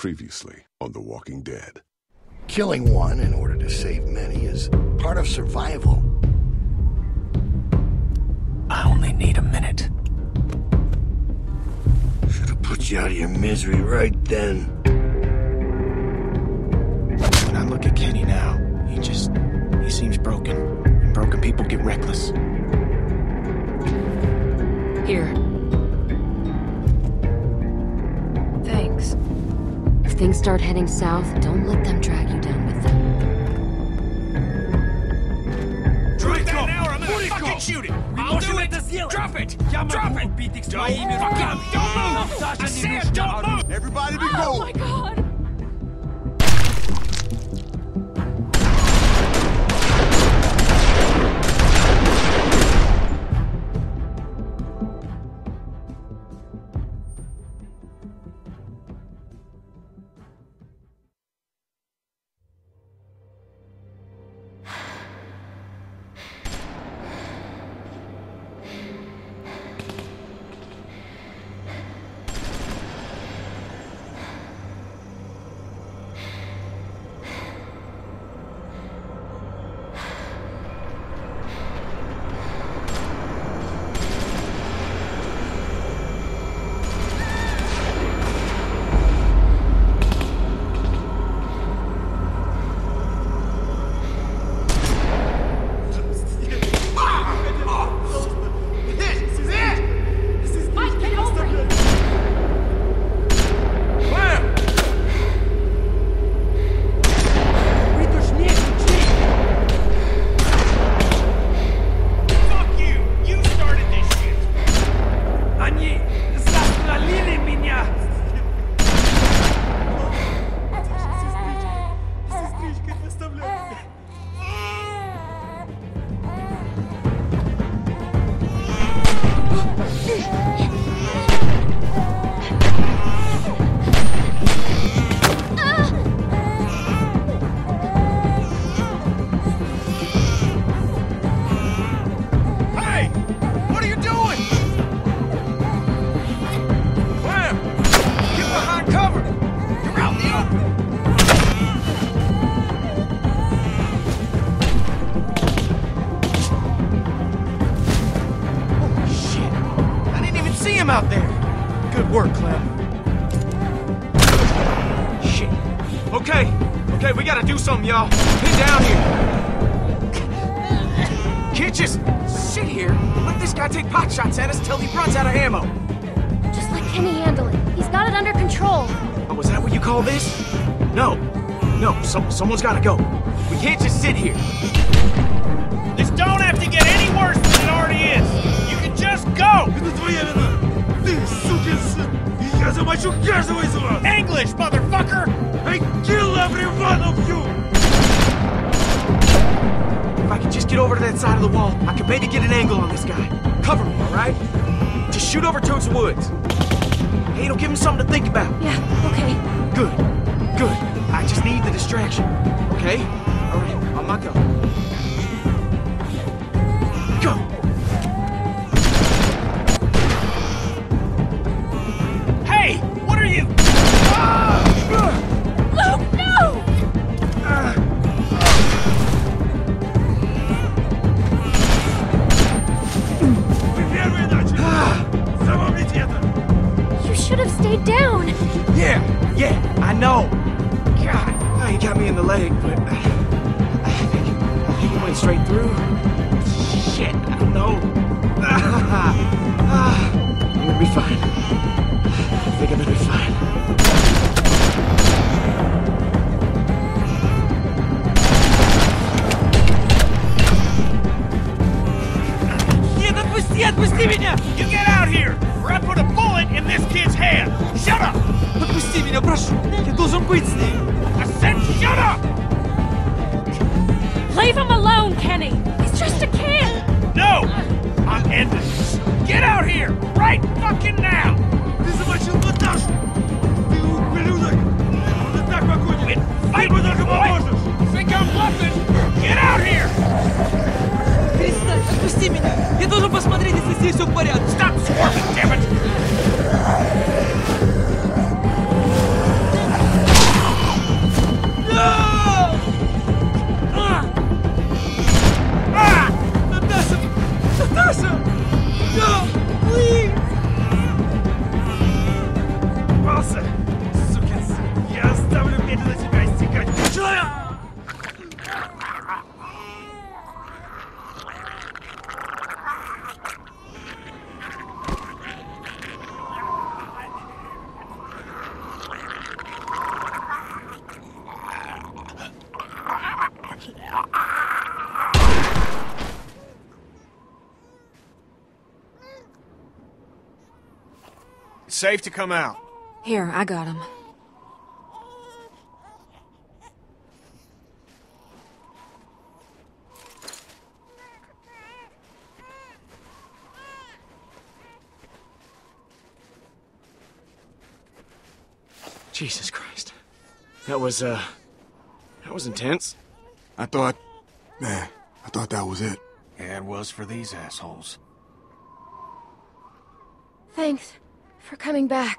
Previously on The Walking Dead. Killing one in order to save many is part of survival. I only need a minute. Should have put you out of your misery right then. When I look at Kenny now, he seems broken. And broken people get reckless. Here. Thanks. If things start heading south, don't let them drag you down with them. Drop that now or I'm gonna fucking shoot it! I'll do it! Drop it! Drop it! Don't move! I said don't move! Everybody be cool! Oh my god! Out there. Good work, Clem. Shit. Okay, we gotta do something, y'all. Get down here. Can't just sit here and let this guy take pot shots at us till he runs out of ammo. Just let Kenny handle it. He's got it under control. Oh, is that what you call this? No, someone's gotta go. We can't just sit here. This don't have to get any worse than it already is. You can just go. English, motherfucker! I kill every one of you! If I could just get over to that side of the wall, I could maybe get an angle on this guy. Cover me, all right? Just shoot over towards the woods. Hey, it'll give him something to think about. Yeah, okay. Good. I just need the distraction. Okay? All right, on my go. Go! Luke, no! You should have stayed down. Yeah, I know. God, he got me in the leg, but I think it went straight through. Shit, I don't know. I'm gonna be fine. I think I'm gonna be fine. Отпусти меня! You get out here, or I put a bullet in this kid's hand! Shut up! Отпусти меня, прошу! Я должен быть с ним! I said shut up! Leave him alone, Kenny! He's just a kid! No! I'm ending this! Get out here! Right fucking now! Ты замочил Наташу! Ты ублюдок! Он и так погонит! Ты ему только поможешь! Think I'm bluffing? Get out here! Перестань! Отпусти меня! Я должен посмотреть, если здесь все в порядке! Stop squirming, damn it! safe to come out. Here, I got him. Jesus Christ. That was intense. I thought that was it. Yeah, it was for these assholes. Thanks for coming back.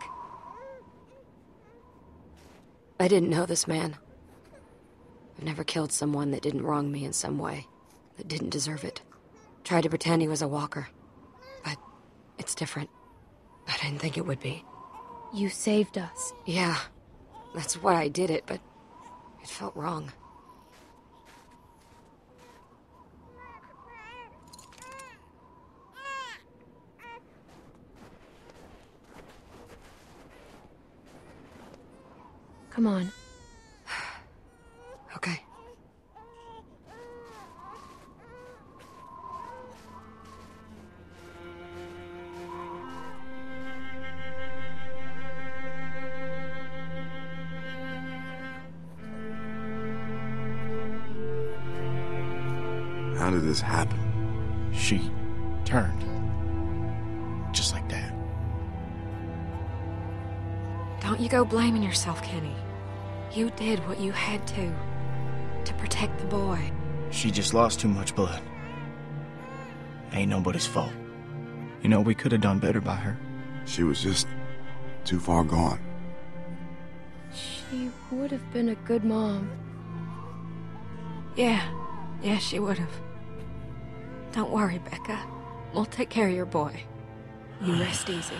I didn't know this man. I've never killed someone that didn't wrong me in some way, that didn't deserve it. Tried to pretend he was a walker. But it's different. I didn't think it would be. You saved us. Yeah, that's why I did it, but it felt wrong. Come on. Okay. How did this happen? She turned. Just like that. Don't you go blaming yourself, Kenny. You did what you had to protect the boy. She just lost too much blood. Ain't nobody's fault. You know, we could have done better by her. She was just too far gone. She would have been a good mom. Yeah, she would have. Don't worry, Becca. We'll take care of your boy. You rest easy.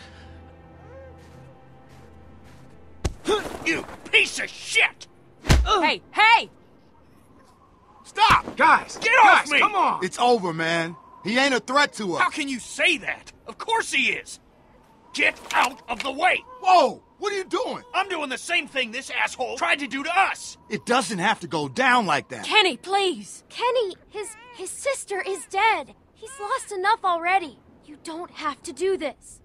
You piece of shit! Hey! Stop! Guys! Get off me! Come on! It's over, man. He ain't a threat to us. How can you say that? Of course he is! Get out of the way! Whoa! What are you doing? I'm doing the same thing this asshole tried to do to us! It doesn't have to go down like that. Kenny, please! Kenny, his sister is dead. He's lost enough already. You don't have to do this.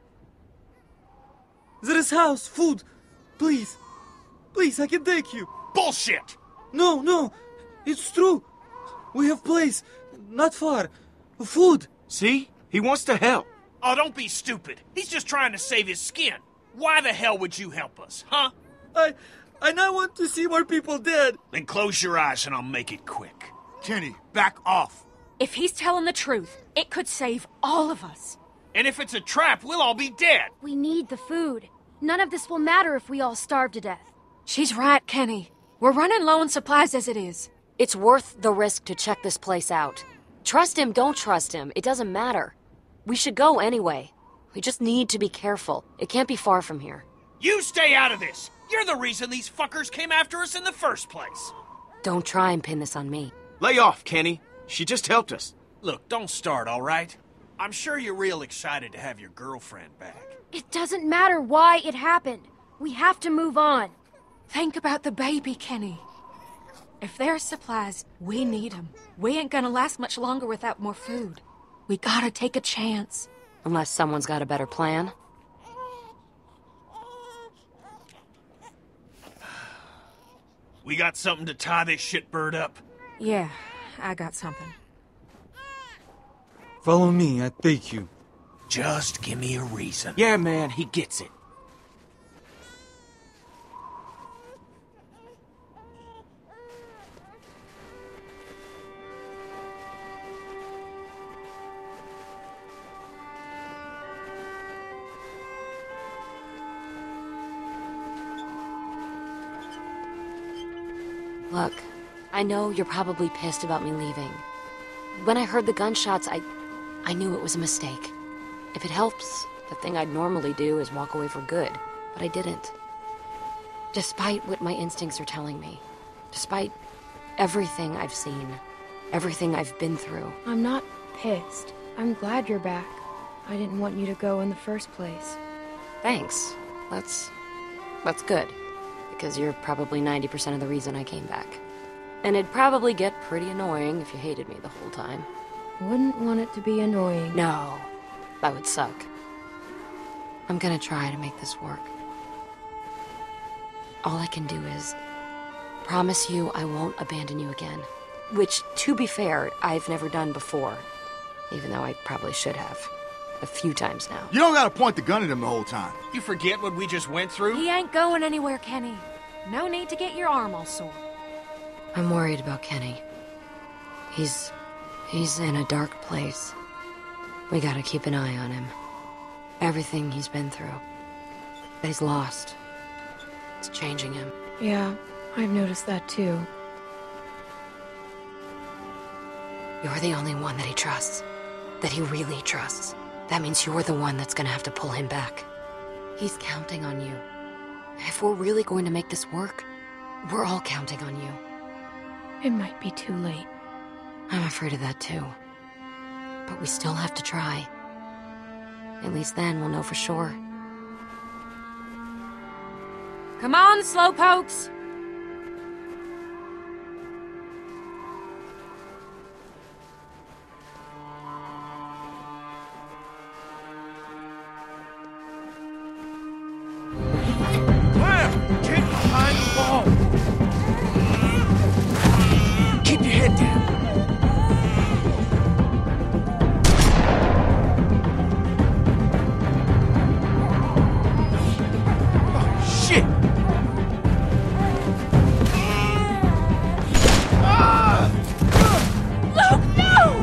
There is house, food. Please. Please, I can take you. Bullshit! No. It's true. We have place. Not far. Food. See? He wants to help. Oh, don't be stupid. He's just trying to save his skin. Why the hell would you help us, huh? I now want to see more people dead. Then close your eyes and I'll make it quick. Kenny, back off. If he's telling the truth, it could save all of us. And if it's a trap, we'll all be dead. We need the food. None of this will matter if we all starve to death. She's right, Kenny. We're running low on supplies as it is. It's worth the risk to check this place out. Trust him, don't trust him. It doesn't matter. We should go anyway. We just need to be careful. It can't be far from here. You stay out of this. You're the reason these fuckers came after us in the first place. Don't try and pin this on me. Lay off, Kenny. She just helped us. Look, don't start, all right? I'm sure you're real excited to have your girlfriend back. It doesn't matter why it happened. We have to move on. Think about the baby, Kenny. If there's supplies, we need them. We ain't gonna last much longer without more food. We gotta take a chance. Unless someone's got a better plan. We got something to tie this shitbird up? Yeah, I got something. Follow me, I take you. Just give me a reason. Yeah, man, he gets it. Look, I know you're probably pissed about me leaving. When I heard the gunshots, I knew it was a mistake. If it helps, the thing I'd normally do is walk away for good, but I didn't. Despite what my instincts are telling me, despite everything I've seen, everything I've been through. I'm not pissed. I'm glad you're back. I didn't want you to go in the first place. Thanks. That's good. Because you're probably 90% of the reason I came back. And it'd probably get pretty annoying if you hated me the whole time. Wouldn't want it to be annoying. No, that would suck. I'm gonna try to make this work. All I can do is promise you I won't abandon you again. Which, to be fair, I've never done before. Even though I probably should have. A few times now. You don't gotta point the gun at him the whole time. You forget what we just went through? He ain't going anywhere, Kenny. No need to get your arm all sore. I'm worried about Kenny. He's in a dark place. We gotta keep an eye on him. Everything he's been through. He's lost. It's changing him. Yeah, I've noticed that too. You're the only one that he trusts. That he really trusts. That means you're the one that's gonna have to pull him back. He's counting on you. If we're really going to make this work, we're all counting on you. It might be too late. I'm afraid of that too. But we still have to try. At least then we'll know for sure. Come on, slowpokes! Get behind the wall! Keep your head down. Oh, shit! Luke, no!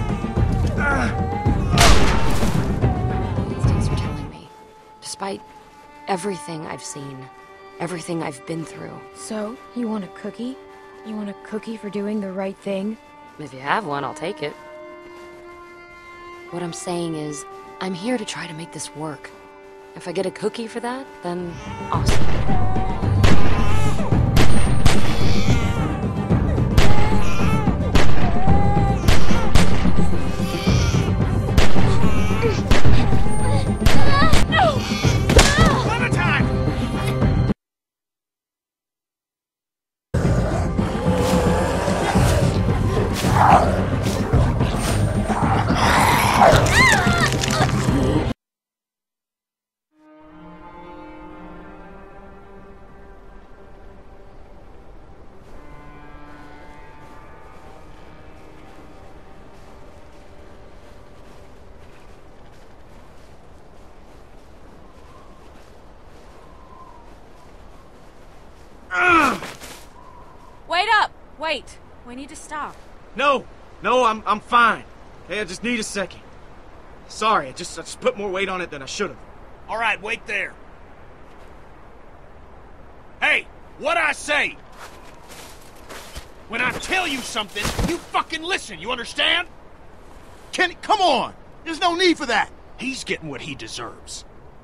Instincts are telling me. Despite everything I've seen, everything I've been through. So, you want a cookie? You want a cookie for doing the right thing? If you have one, I'll take it. What I'm saying is, I'm here to try to make this work. If I get a cookie for that, then awesome. Another time! Wait up! Wait. We need to stop. No, I'm fine. Hey, I just need a second. Sorry, I just put more weight on it than I should have. All right, wait there. Hey, what I say? When I tell you something, you fucking listen, you understand? Kenny, come on! There's no need for that! He's getting what he deserves.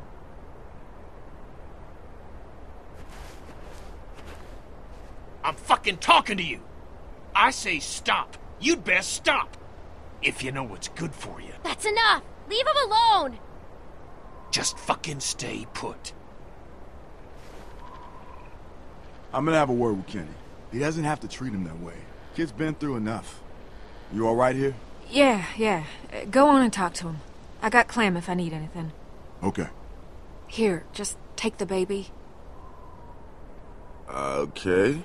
I'm fucking talking to you. I say stop. You'd best stop. If you know what's good for you. That's enough! Leave him alone! Just fucking stay put. I'm gonna have a word with Kenny. He doesn't have to treat him that way. Kid's been through enough. You all right here? Yeah. Go on and talk to him. I got Clem if I need anything. Okay. Here, just take the baby. Okay.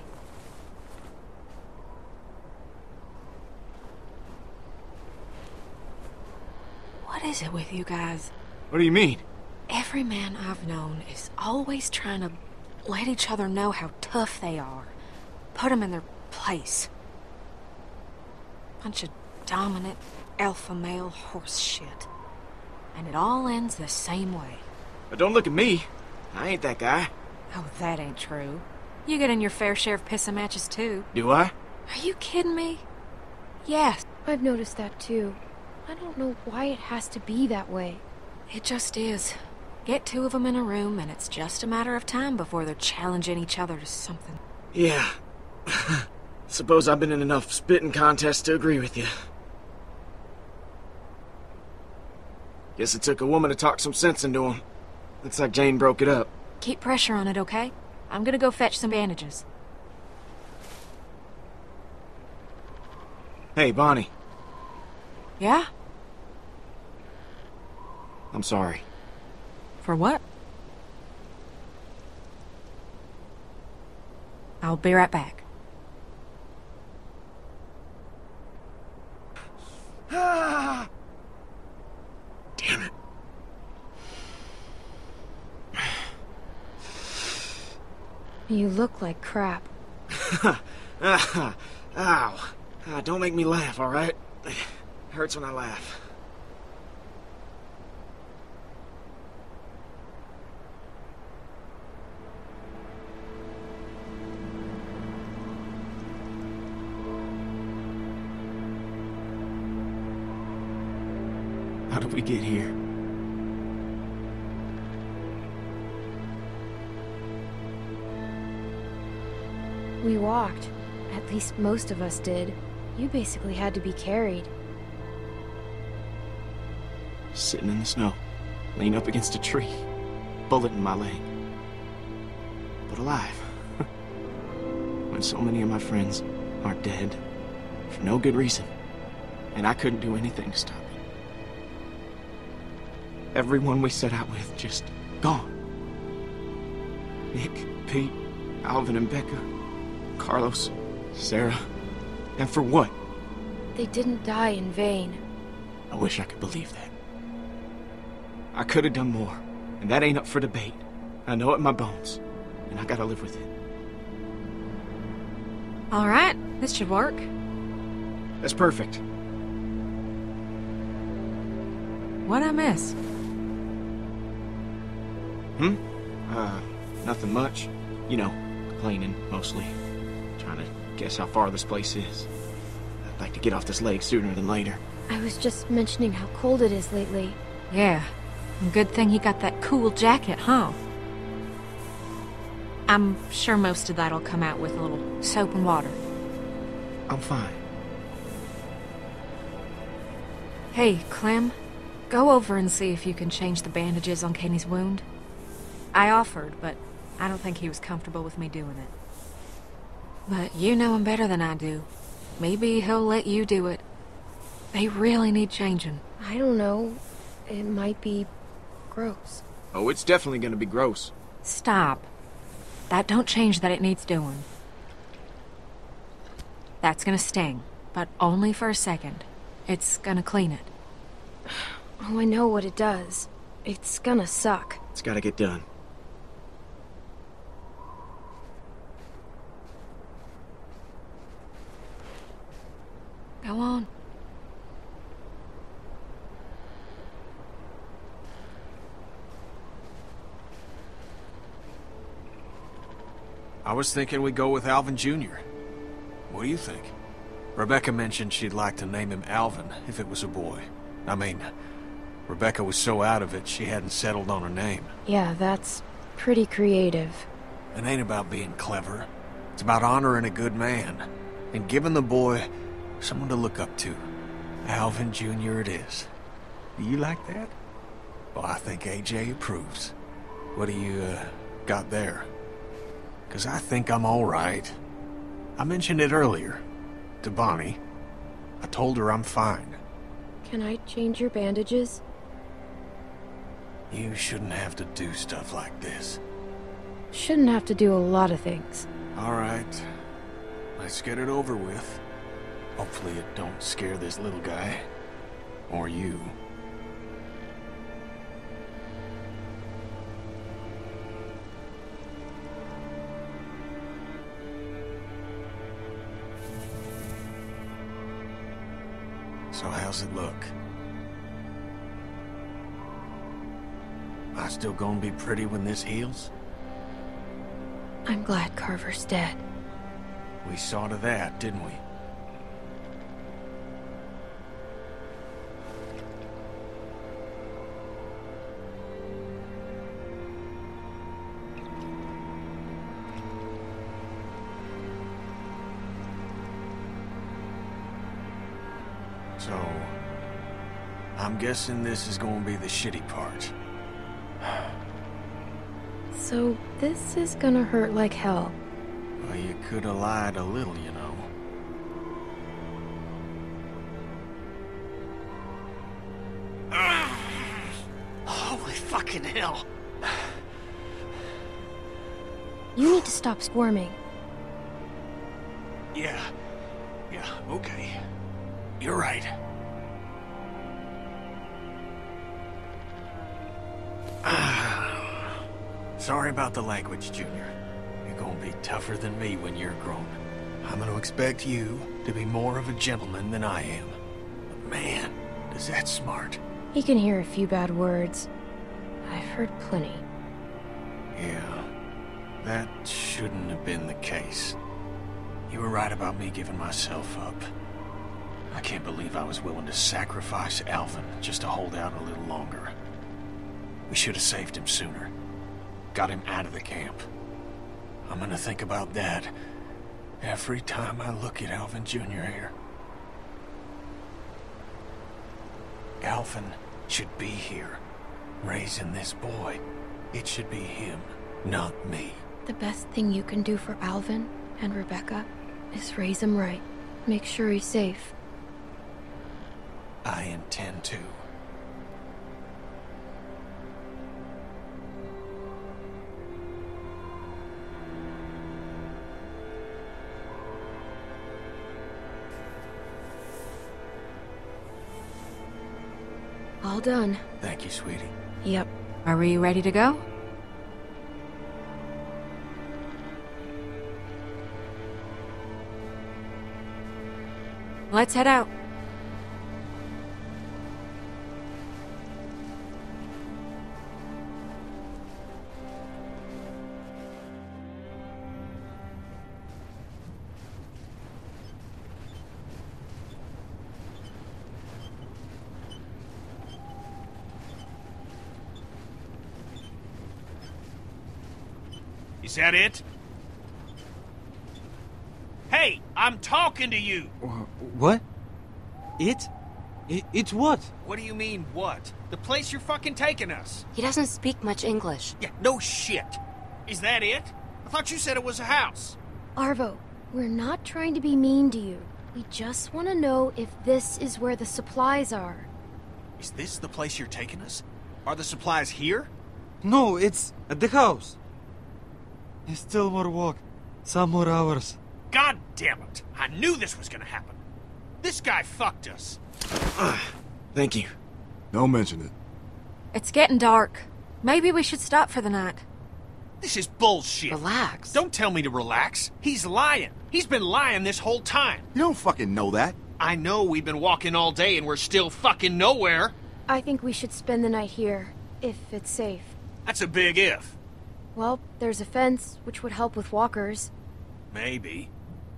What is it with you guys? What do you mean? Every man I've known is always trying to let each other know how tough they are. Put them in their place. Bunch of dominant, alpha male horse shit. And it all ends the same way. But don't look at me. I ain't that guy. Oh, that ain't true. You get in your fair share of pissing matches, too. Do I? Are you kidding me? Yes. I've noticed that too. I don't know why it has to be that way. It just is. Get two of them in a room, and it's just a matter of time before they're challenging each other to something. Yeah. Suppose I've been in enough spitting contests to agree with you. Guess it took a woman to talk some sense into him. Looks like Jane broke it up. Keep pressure on it, okay? I'm gonna go fetch some bandages. Hey, Bonnie. Yeah? I'm sorry. For what? I'll be right back. Ah! Damn it. You look like crap. Ow. Don't make me laugh, all right? It hurts when I laugh. How did we get here? We walked. At least most of us did. You basically had to be carried. Sitting in the snow, leaning up against a tree, bullet in my leg. But alive. When so many of my friends are dead for no good reason, and I couldn't do anything to stop it. Everyone we set out with just gone. Nick, Pete, Alvin and Becca, Carlos, Sarah. And for what? They didn't die in vain. I wish I could believe that. I could have done more, and that ain't up for debate. I know it in my bones, and I gotta live with it. All right, this should work. That's perfect. What'd I miss? Nothing much. You know, complaining, mostly. Trying to guess how far this place is. I'd like to get off this lake sooner than later. I was just mentioning how cold it is lately. Yeah. Good thing you got that cool jacket, huh? I'm sure most of that'll come out with a little soap and water. I'm fine. Hey, Clem. Go over and see if you can change the bandages on Kenny's wound. I offered, but I don't think he was comfortable with me doing it. But you know him better than I do. Maybe he'll let you do it. They really need changing. I don't know. It might be gross. Oh, it's definitely gonna be gross. Stop. That don't change that it needs doing. That's gonna sting, but only for a second. It's gonna clean it. Oh, I know what it does. It's gonna suck. It's gotta get done. Go on. I was thinking we'd go with Alvin Jr. What do you think? Rebecca mentioned she'd like to name him Alvin if it was a boy. I mean, Rebecca was so out of it she hadn't settled on a name. Yeah, that's pretty creative. It ain't about being clever. It's about honoring a good man and giving the boy someone to look up to. Alvin Jr. it is. Do you like that? Well, I think AJ approves. What do you, got there? 'Cause I think I'm all right. I mentioned it earlier to Bonnie. I told her I'm fine. Can I change your bandages? You shouldn't have to do stuff like this. Shouldn't have to do a lot of things. All right. Let's get it over with. Hopefully it don't scare this little guy. Or you. So how's it look? Am I still gonna be pretty when this heals? I'm glad Carver's dead. We saw to that, didn't we? So, I'm guessing this is gonna be the shitty part. So, this is gonna hurt like hell. Well, you could have lied a little, you know. Holy fucking hell. You need to stop squirming. Yeah, okay. You're right. Sorry about the language, Junior. You're gonna be tougher than me when you're grown. I'm gonna expect you to be more of a gentleman than I am. But man, is that smart. He can hear a few bad words. I've heard plenty. Yeah, that shouldn't have been the case. You were right about me giving myself up. I can't believe I was willing to sacrifice Alvin just to hold out a little longer. We should have saved him sooner. Got him out of the camp. I'm gonna think about that every time I look at Alvin Jr. here. Alvin should be here, raising this boy. It should be him, not me. The best thing you can do for Alvin and Rebecca is raise him right. Make sure he's safe. I intend to. All done. Thank you, sweetie. Yep. Are we ready to go? Let's head out. Is that it? Hey, I'm talking to you! What? It's what? What do you mean, what? The place you're fucking taking us. He doesn't speak much English. Yeah, no shit. Is that it? I thought you said it was a house. Arvo, we're not trying to be mean to you. We just want to know if this is where the supplies are. Is this the place you're taking us? Are the supplies here? No, it's at the house. There's still more walk. Some more hours. God damn it! I knew this was gonna happen. This guy fucked us. Thank you. Don't mention it. It's getting dark. Maybe we should stop for the night. This is bullshit. Relax. Don't tell me to relax. He's lying. He's been lying this whole time. You don't fucking know that. I know we've been walking all day and we're still fucking nowhere. I think we should spend the night here, if it's safe. That's a big if. Well, there's a fence, which would help with walkers. Maybe.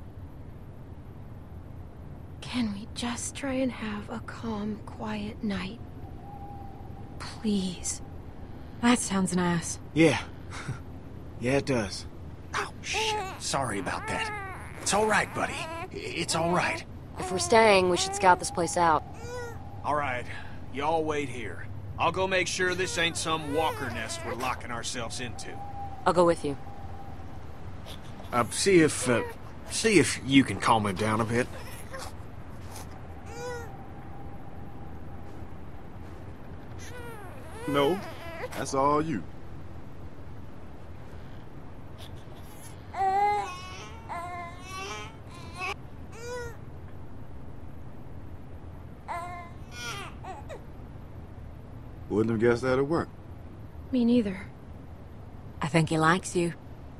Can we just try and have a calm, quiet night? Please. That sounds nice. Yeah. Yeah, it does. Oh, shit. Sorry about that. It's all right, buddy. It's all right. If we're staying, we should scout this place out. All right. Y'all wait here. I'll go make sure this ain't some walker nest we're locking ourselves into. I'll go with you. See if you can calm him down a bit. No, that's all you. Wouldn't have guessed that'd work. Me neither. I think he likes you.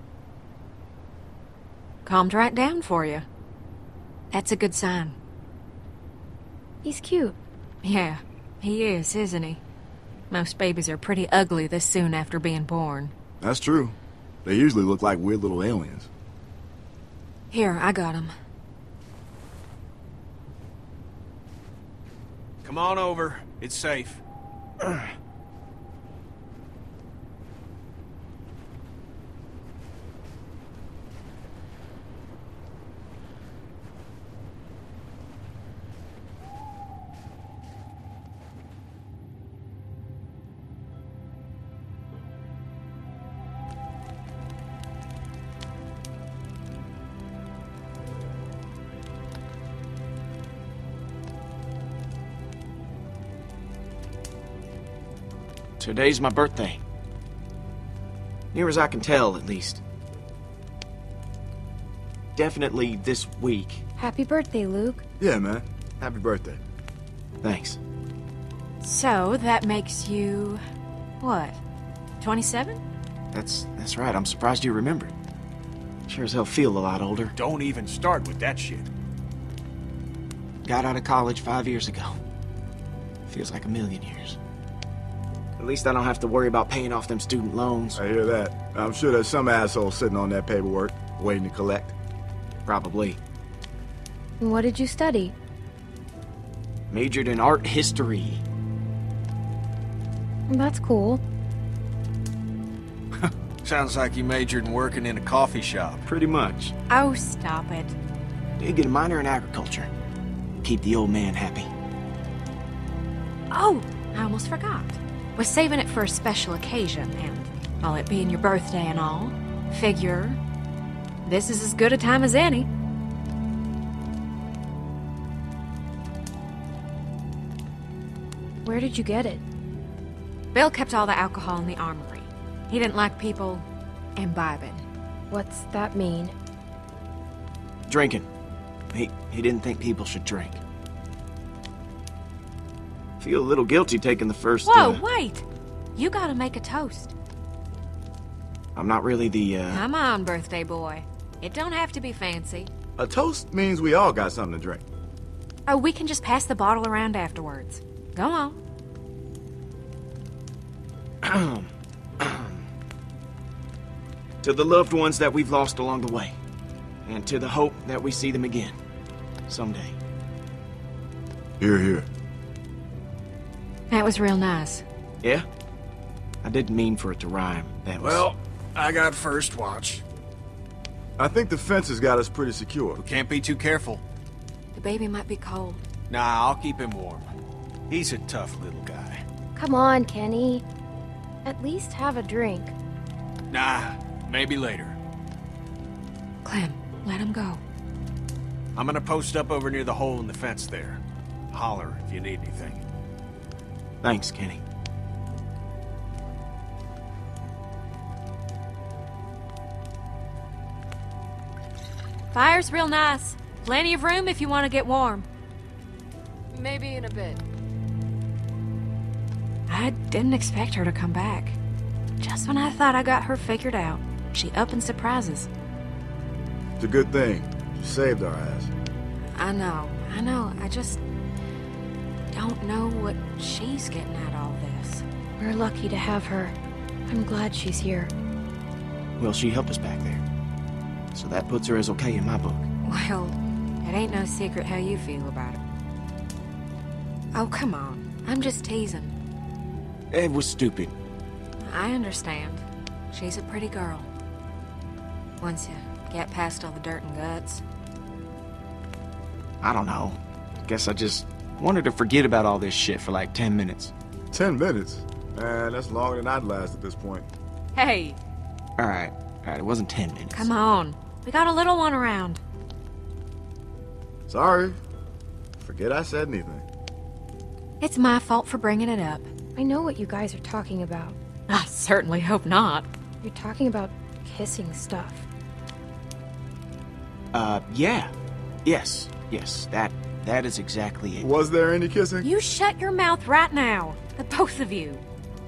Calmed right down for you. That's a good sign. He's cute. Yeah, he is, isn't he? Most babies are pretty ugly this soon after being born. That's true. They usually look like weird little aliens. Here, I got him. Come on over. It's safe. Today's my birthday. Near as I can tell, at least. definitely this week. Happy birthday, Luke. Yeah, man. Happy birthday. Thanks. So, that makes you... what? 27? That's right. I'm surprised you remembered. Sure as hell feel a lot older. Don't even start with that shit. Got out of college 5 years ago. Feels like a million years. At least I don't have to worry about paying off them student loans. I hear that. I'm sure there's some asshole sitting on that paperwork, waiting to collect. Probably. What did you study? Majored in art history. That's cool. Sounds like you majored in working in a coffee shop. Pretty much. Oh, stop it. Did get a minor in agriculture. Keep the old man happy. Oh, I almost forgot. Was saving it for a special occasion, and all it being your birthday and all, figure this is as good a time as any. Where did you get it? Bill kept all the alcohol in the armory. He didn't like people imbibing. What's that mean? Drinking. He didn't think people should drink. Feel a little guilty taking the first... Whoa, wait! You gotta make a toast. I'm not really the, Come on, birthday boy. It don't have to be fancy. A toast means we all got something to drink. Oh, we can just pass the bottle around afterwards. Go on. To the loved ones that we've lost along the way. And to the hope that we see them again. Someday. Here, here. That was real nice. Yeah? I didn't mean for it to rhyme. That was... Well, I got first watch. I think the fence has got us pretty secure. We can't be too careful. The baby might be cold. Nah, I'll keep him warm. He's a tough little guy. Come on, Kenny. At least have a drink. Nah, maybe later. Clem, let him go. I'm gonna post up over near the hole in the fence there. Holler if you need anything. Thanks, Kenny. Fire's real nice. Plenty of room if you want to get warm. Maybe in a bit. I didn't expect her to come back. Just when I thought I got her figured out, she up and surprises. It's a good thing. You saved our ass. I know. I just don't know what she's getting at all this. We're lucky to have her. I'm glad she's here. Well, she helped us back there. So that puts her as okay in my book. Well, it ain't no secret how you feel about it. Oh, come on. I'm just teasing. It was stupid. I understand. She's a pretty girl. Once you get past all the dirt and guts. I don't know. Guess I just wanted to forget about all this shit for like 10 minutes. 10 minutes? Man, that's longer than I'd last at this point. Hey! Alright, it wasn't 10 minutes. Come on. We got a little one around. Sorry. Forget I said anything. It's my fault for bringing it up. I know what you guys are talking about. I certainly hope not. You're talking about kissing stuff. Yeah. Yes, that is exactly it. Was there any kissing? You shut your mouth right now. The both of you.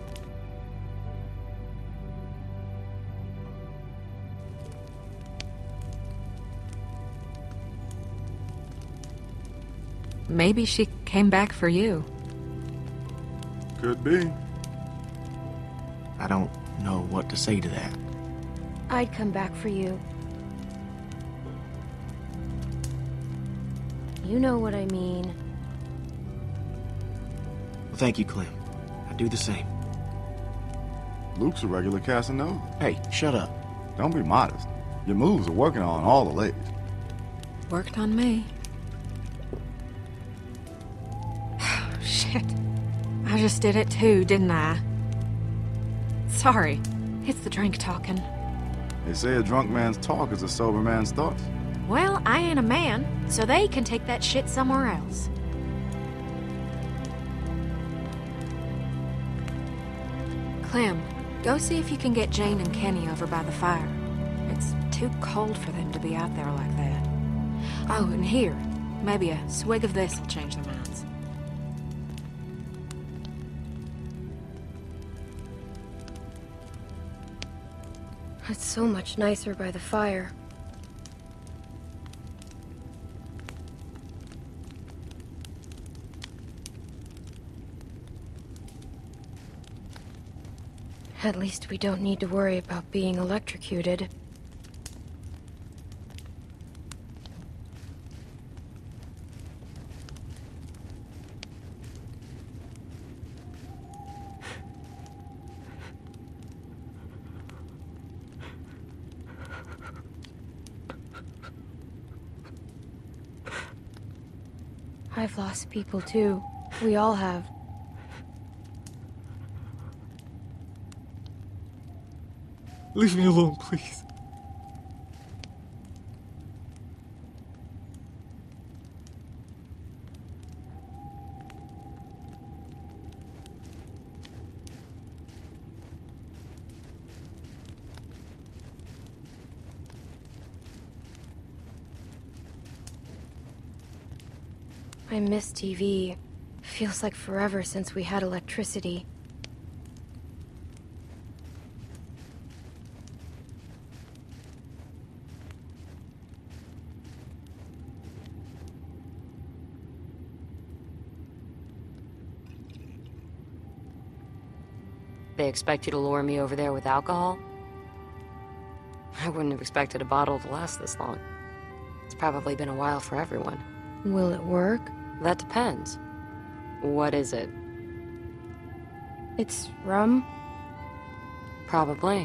Maybe she came back for you. Could be. I don't know what to say to that. I'd come back for you. You know what I mean. Well, thank you, Clem. I do the same. Luke's a regular Casanova. Hey, shut up. Don't be modest. Your moves are working on all the ladies. Worked on me. Shit. I just did it too, didn't I? Sorry. It's the drink talking. They say a drunk man's talk is a sober man's thoughts. Well, I ain't a man, so they can take that shit somewhere else. Clem, go see if you can get Jane and Kenny over by the fire. It's too cold for them to be out there like that. Oh, and here, maybe a swig of this will change their minds. It's so much nicer by the fire. At least we don't need to worry about being electrocuted. I've lost people too. We all have. Leave me alone, please. I miss TV. Feels like forever since we had electricity. They expect you to lure me over there with alcohol? I wouldn't have expected a bottle to last this long. It's probably been a while for everyone. Will it work? That depends. What is it? It's rum? Probably.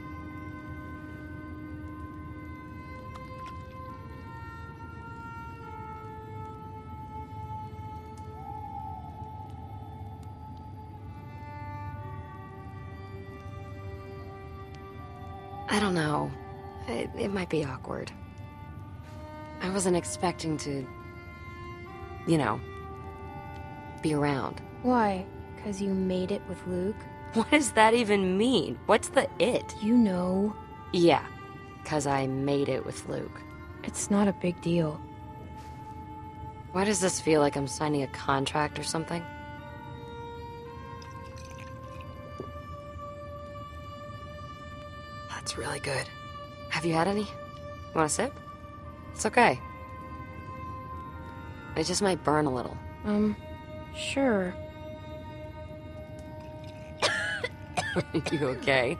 I don't know. It might be awkward. I wasn't expecting to, you know, be around. Why? 'Cause you made it with Luke? What does that even mean? What's the it? You know. Yeah, 'cause I made it with Luke. It's not a big deal. Why does this feel like I'm signing a contract or something? That's really good. Have you had any? Want a sip? It's okay. It just might burn a little. Sure. You okay?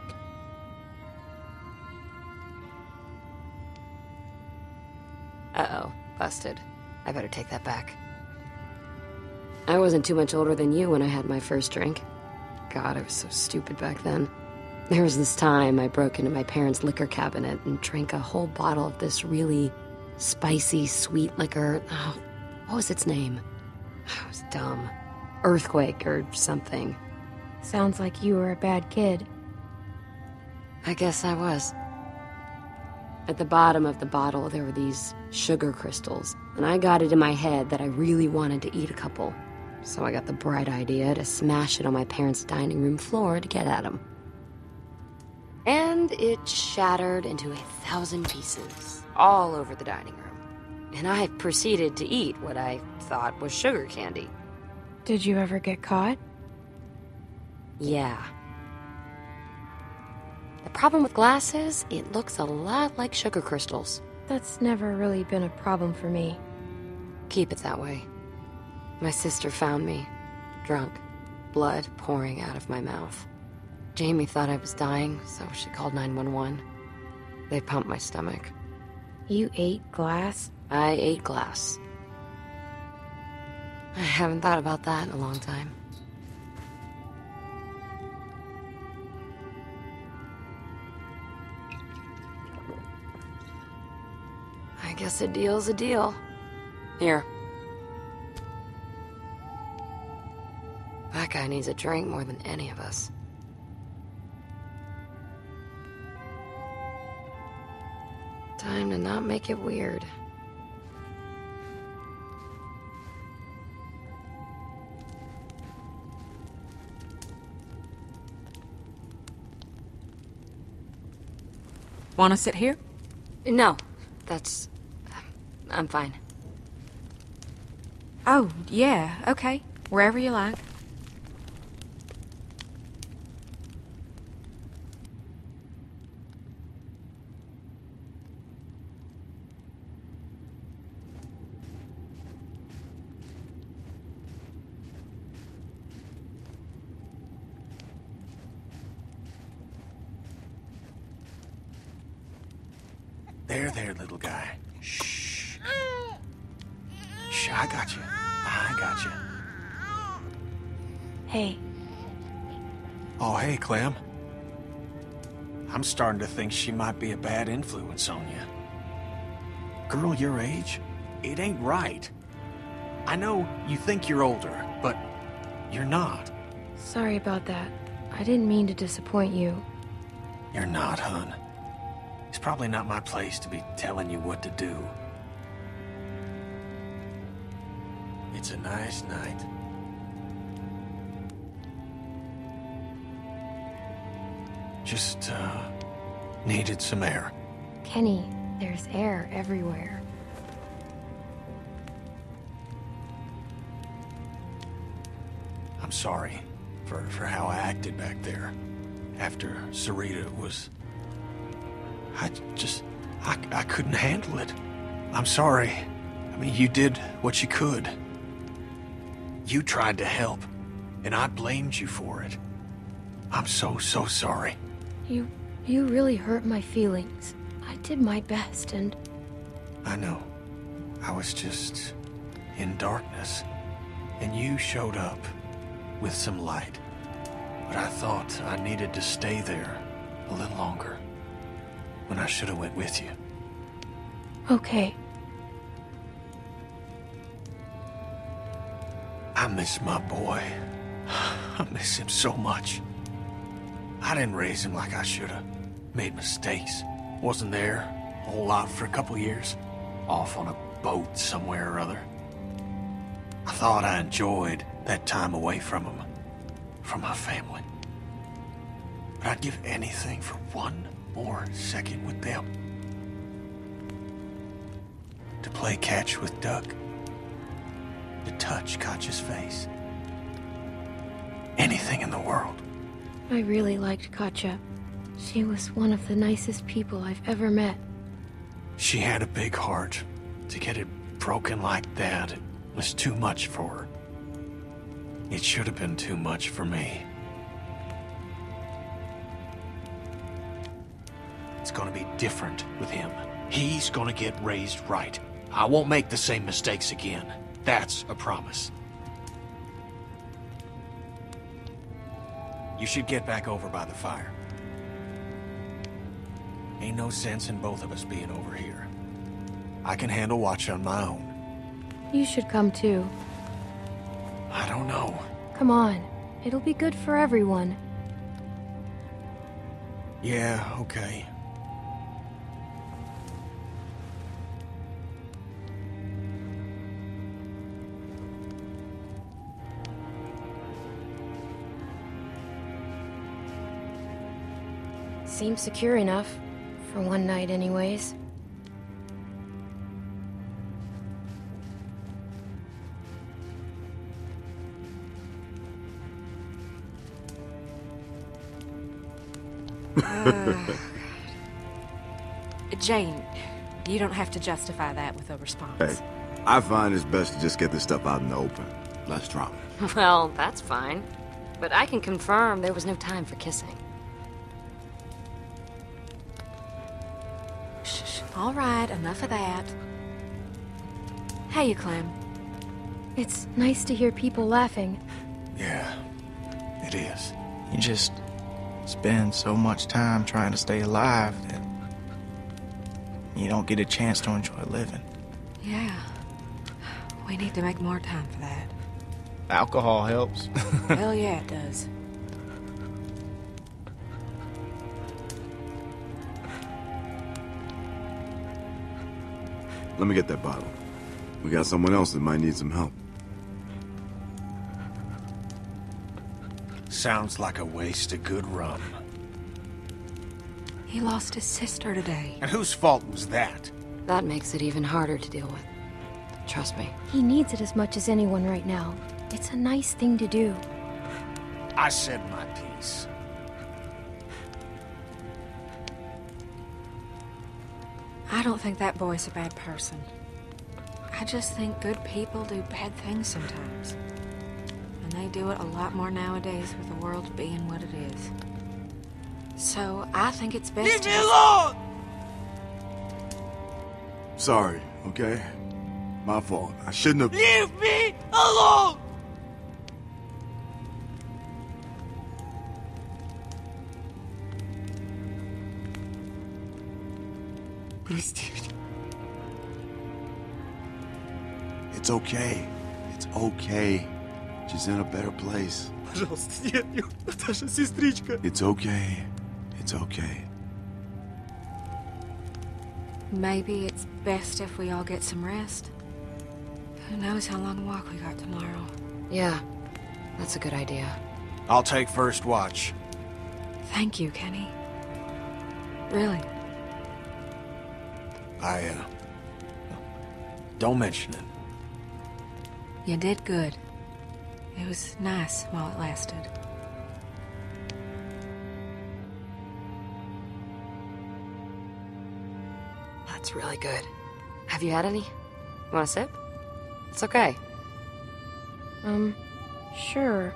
Uh-oh, busted. I better take that back. I wasn't too much older than you when I had my first drink. God, I was so stupid back then. There was this time I broke into my parents' liquor cabinet and drank a whole bottle of this really spicy, sweet liquor. Oh, what was its name? I was dumb. Earthquake or something. Sounds like you were a bad kid. I guess I was. At the bottom of the bottle, there were these sugar crystals, and I got it in my head that I really wanted to eat a couple. So I got the bright idea to smash it on my parents' dining room floor to get at them. And it shattered into 1,000 pieces, all over the dining room. And I proceeded to eat what I thought was sugar candy. Did you ever get caught? Yeah. The problem with glass is, it looks a lot like sugar crystals. That's never really been a problem for me. Keep it that way. My sister found me, drunk, blood pouring out of my mouth. Jamie thought I was dying, so she called 911. They pumped my stomach. You ate glass? I ate glass. I haven't thought about that in a long time. I guess a deal's a deal. Here. That guy needs a drink more than any of us. Time to not make it weird. Want to sit here? No, that's... I'm fine. Oh, yeah, okay. Wherever you like. There, little guy. Shh. Shh, I got you. I got you. Hey. Oh, hey, Clem. I'm starting to think she might be a bad influence on you. Girl your age? It ain't right. I know you think you're older, but you're not. Sorry about that. I didn't mean to disappoint you. You're not, hun. It's probably not my place to be telling you what to do. It's a nice night. Just, needed some air. Kenny, there's air everywhere. I'm sorry for how I acted back there. After Sarita was... I couldn't handle it. I'm sorry. I mean, you did what you could. You tried to help, and I blamed you for it. I'm so sorry. You really hurt my feelings. I did my best, and... I know. I was just in darkness, and you showed up with some light. But I thought I needed to stay there a little longer, when I should have went with you. Okay. I miss my boy. I miss him so much. I didn't raise him like I should have. Made mistakes. Wasn't there a whole lot for a couple years. Off on a boat somewhere or other. I thought I enjoyed that time away from him. From my family. But I'd give anything for one more second with them. To play catch with Duck. To touch Katjaa's face. Anything in the world. I really liked Katjaa. She was one of the nicest people I've ever met. She had a big heart. To get it broken like that, it was too much for her. It should have been too much for me. It's gonna be different with him. He's gonna get raised right. I won't make the same mistakes again. That's a promise. You should get back over by the fire. Ain't no sense in both of us being over here. I can handle watch on my own. You should come too. I don't know. Come on. It'll be good for everyone. Yeah, okay. Seems secure enough. For one night anyways. Jane, you don't have to justify that with a response. Hey, I find it's best to just get this stuff out in the open. Less drama. Well, that's fine. But I can confirm there was no time for kissing. Shh. All right, enough of that. Hey, Clem. It's nice to hear people laughing. Yeah, it is. You just spend so much time trying to stay alive that you don't get a chance to enjoy living. Yeah. We need to make more time for that. Alcohol helps. Hell yeah, it does. Let me get that bottle. We got someone else that might need some help. Sounds like a waste of good rum. He lost his sister today. And whose fault was that? That makes it even harder to deal with. Trust me. He needs it as much as anyone right now. It's a nice thing to do. I said my piece. I don't think that boy's a bad person. I just think good people do bad things sometimes. And they do it a lot more nowadays with the world being what it is. So I think it's best Leave me alone! Sorry, okay? My fault. I shouldn't have... Leave me alone! Простите. It's okay. It's okay. She's in a better place. Пожалуйста, нет, нет, Наташа, сестричка. It's okay. It's okay. Maybe it's best if we all get some rest. Who knows how long a walk we got tomorrow. Yeah, that's a good idea. I'll take first watch. Thank you, Kenny. Really. Don't mention it. You did good. It was nice while it lasted. That's really good. Have you had any? Want a sip? It's okay. Sure.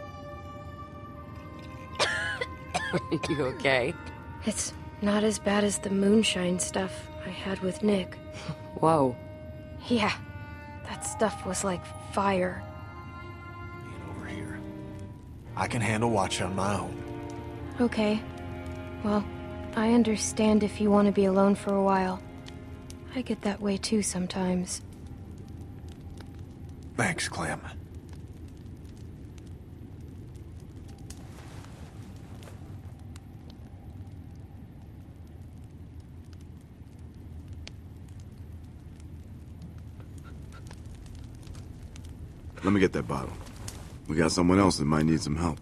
Are you okay? It's not as bad as the moonshine stuff I had with Nick. Whoa. Yeah, that stuff was like fire. Over here. I can handle watch on my own. Okay. Well, I understand if you want to be alone for a while. I get that way too sometimes. Thanks, Clem. Let me get that bottle. We got someone else that might need some help.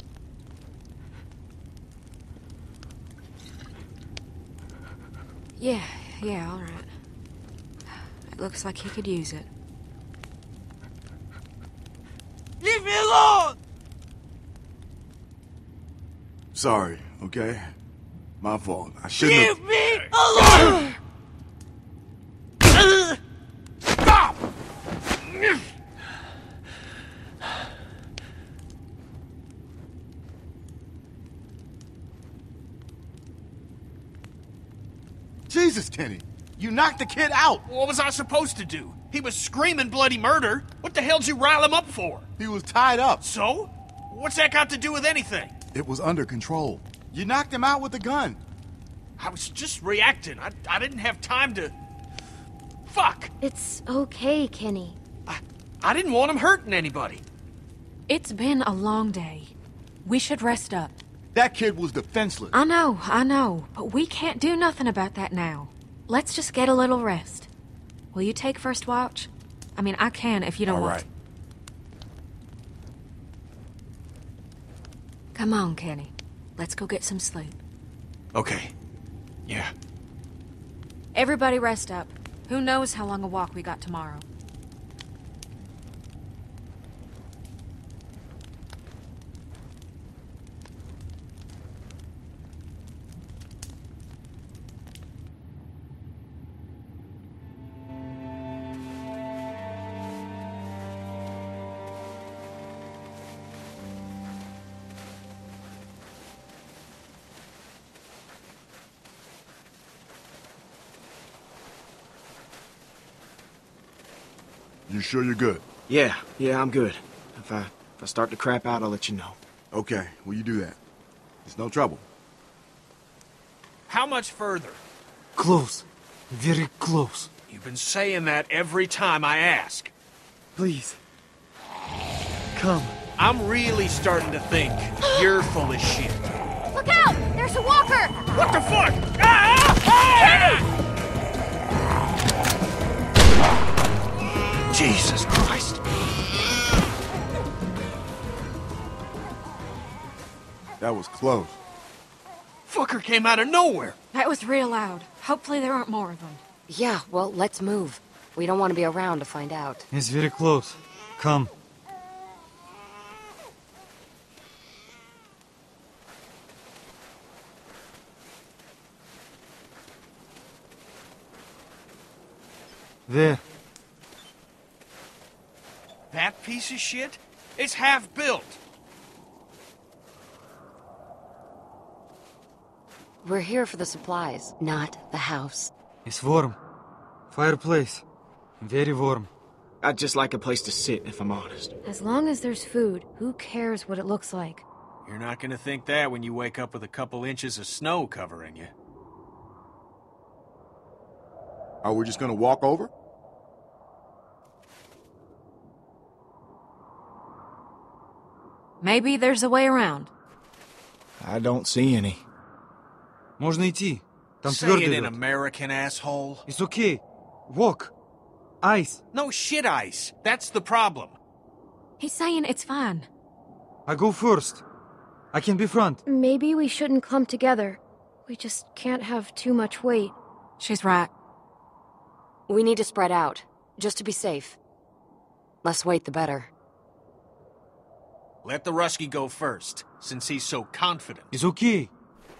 Yeah, all right. It looks like he could use it. Leave me alone! Sorry, okay? My fault. I shouldn't have... Leave me alone! Stop! Jesus, Kenny. You knocked the kid out. What was I supposed to do? He was screaming bloody murder. What the hell'd you rile him up for? He was tied up. So? What's that got to do with anything? It was under control. You knocked him out with the gun. I was just reacting. I didn't have time to... Fuck! It's okay, Kenny. I didn't want him hurting anybody. It's been a long day. We should rest up. That kid was defenseless. I know, but we can't do nothing about that now. Let's just get a little rest. Will you take first watch? I mean, I can if you don't want. All right. Come on, Kenny. Let's go get some sleep. Okay. Yeah. Everybody rest up. Who knows how long a walk we got tomorrow. You sure you're good? Yeah, I'm good. If I start to crap out, I'll let you know. Okay, well, you do that. It's no trouble. How much further? Close. Very close. You've been saying that every time I ask. Please. Come. I'm really starting to think you're full of shit. Look out! There's a walker! What the fuck? Ah! Jesus Christ. That was close. fucker came out of nowhere. That was real loud. Hopefully there aren't more of them. Yeah, well, let's move. We don't want to be around to find out. It's very close. Come. There. That piece of shit? It's half built. We're here for the supplies, not the house. It's warm. Fireplace. Very warm. I'd just like a place to sit, if I'm honest. As long as there's food, who cares what it looks like? You're not gonna think that when you wake up with a couple inches of snow covering you. Are we just gonna walk over? Maybe there's a way around. I don't see any. Можно идти. Там Say твердый it in лед. American, asshole. It's okay. Walk. Ice. No shit ice. That's the problem. He's saying it's fine. I go first. I can be front. Maybe we shouldn't clump together. We just can't have too much weight. She's right. We need to spread out, just to be safe. Less weight, the better. Let the Rusky go first, since he's so confident. It's okay.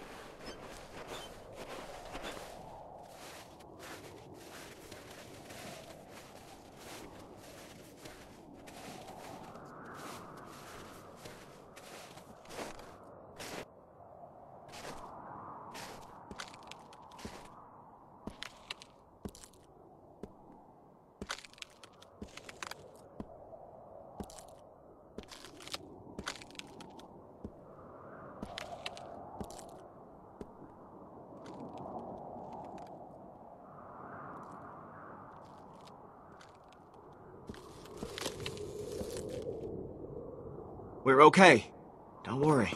We're okay. Don't worry.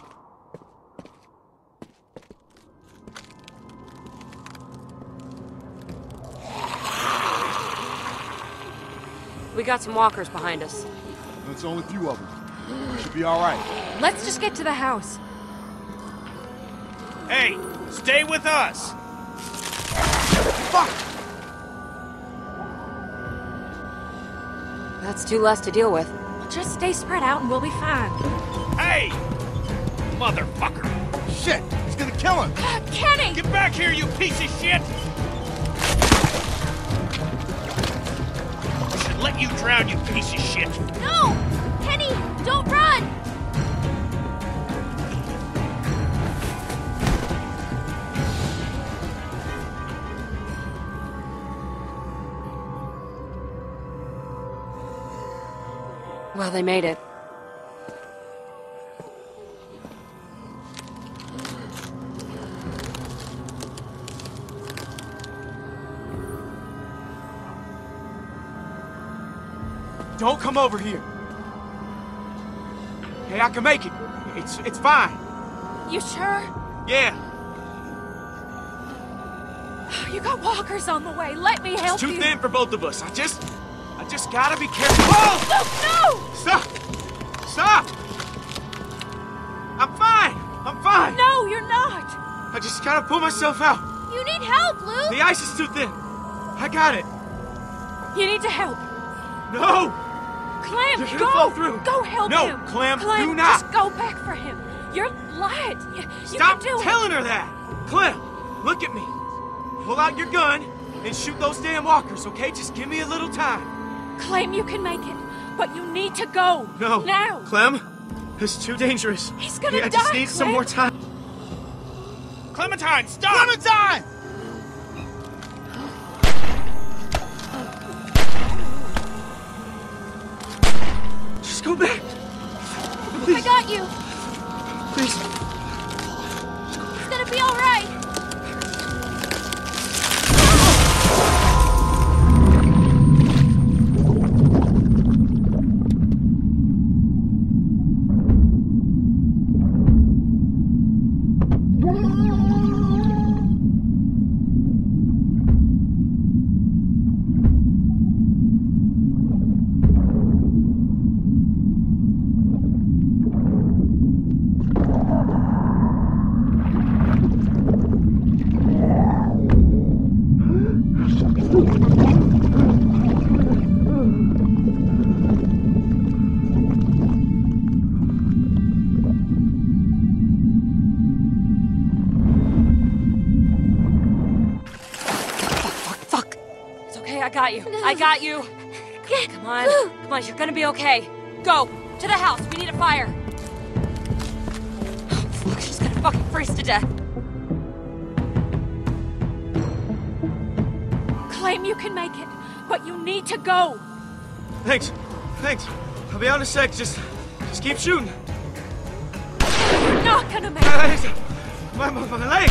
We got some walkers behind us. There's only a few of them. Should be all right. Let's just get to the house. Hey, stay with us! Fuck! That's two less to deal with. Just stay spread out and we'll be fine. Hey! Motherfucker! Shit! He's gonna kill him! Kenny! Get back here, you piece of shit! I should let you drown, you piece of shit! No! Kenny, don't run! Well, they made it. Don't come over here. Hey, I can make it. It's fine. You sure? Yeah. You got walkers on the way. Let me help It's you. too thin for both of us. I just gotta be careful. Oh! No! Stop! Stop! I'm fine. I'm fine. No, you're not. I just gotta pull myself out. You need help, Luke! The ice is too thin. I got it. You need to help. No! Clem, You're gonna go! fall through. Go help No, him! Clem, Clem, do not. just go back for him. You're light. You Stop can do telling her that! Clem, look at me. Pull out your gun and shoot those damn walkers, okay? Just give me a little time. Clem, you can make it. But you need to go. No. Now. Clem, it's too dangerous. He's gonna I die, just need some Clem. more time. Clementine, stop! Clementine! Just go back. I Please, got you! please. It's gonna be alright! I got you. Come on. Come on, you're gonna be okay. Go! To the house. We need a fire. Oh, fuck, she's gonna fucking freeze to death. Claim you can make it, but you need to go. Thanks. I'll be out in a sec. Just keep shooting. You're not gonna make it. My leg.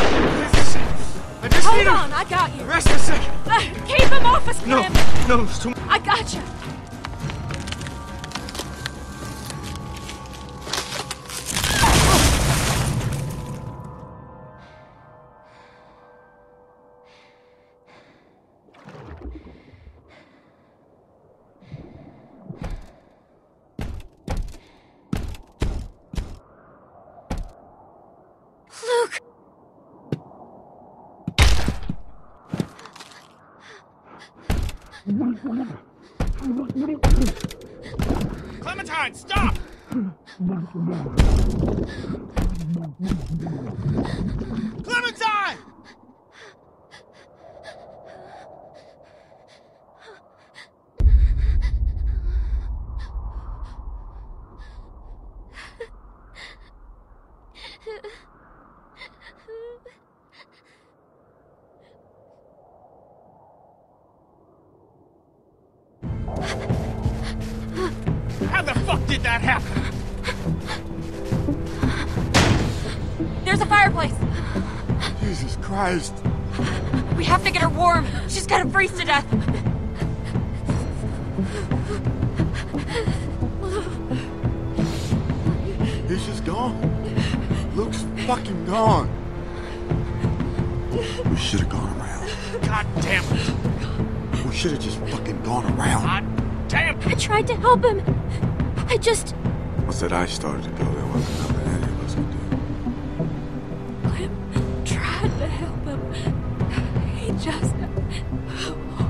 I just Hold need him. on, I got you. Rest a second. Keep him off us, Clem. No, it's too much. I got you. Luke! Clementine, stop! Clementine! How the fuck did that happen? There's a fireplace. Jesus Christ. We have to get her warm. She's gonna freeze to death. He's just gone. Luke's fucking gone. We should have gone around. God damn it. We should have just fucking gone around. God damn it. I tried to help him. Once that ice started to go, there wasn't nothing any of us could do. Clem tried to help him. He just... Oh,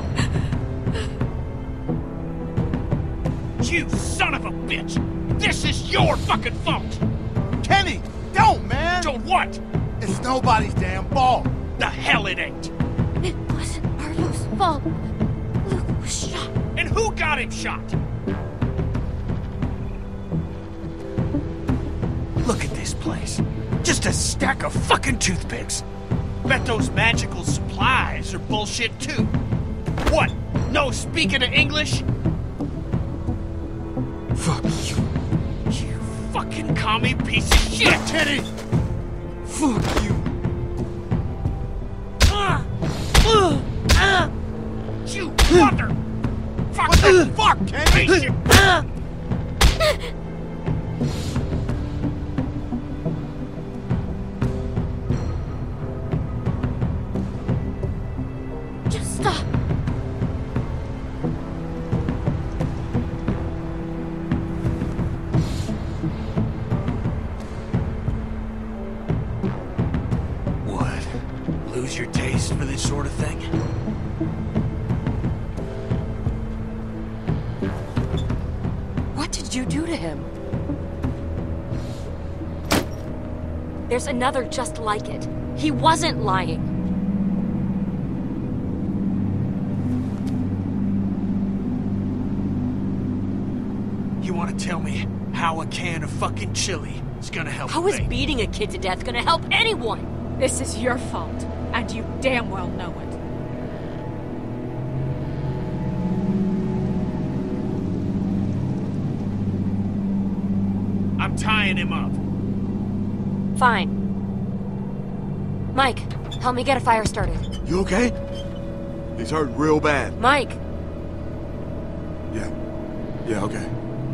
God. You son of a bitch! This is your fucking fault! Kenny, don't, man! Don't what? It's nobody's damn fault. The hell it ain't! It wasn't Arlo's fault. Luke was shot. And who got him shot? Look at this place. Just a stack of fucking toothpicks. Bet those magical supplies are bullshit too. What? No speaking of English? Fuck you. You fucking commie piece of shit! Kenny! Fuck you. You mother! What the fuck, Kenny? Piece of... Just stop. What? Lose your taste for this sort of thing? What did you do to him? There's another just like it. He wasn't lying. You want to tell me how a can of fucking chili is gonna help How a is baby? beating a kid to death gonna help anyone? This is your fault, and you damn well know it. I'm tying him up. Fine. Mike, help me get a fire started. You okay? He's hurt real bad. Mike! Yeah, okay.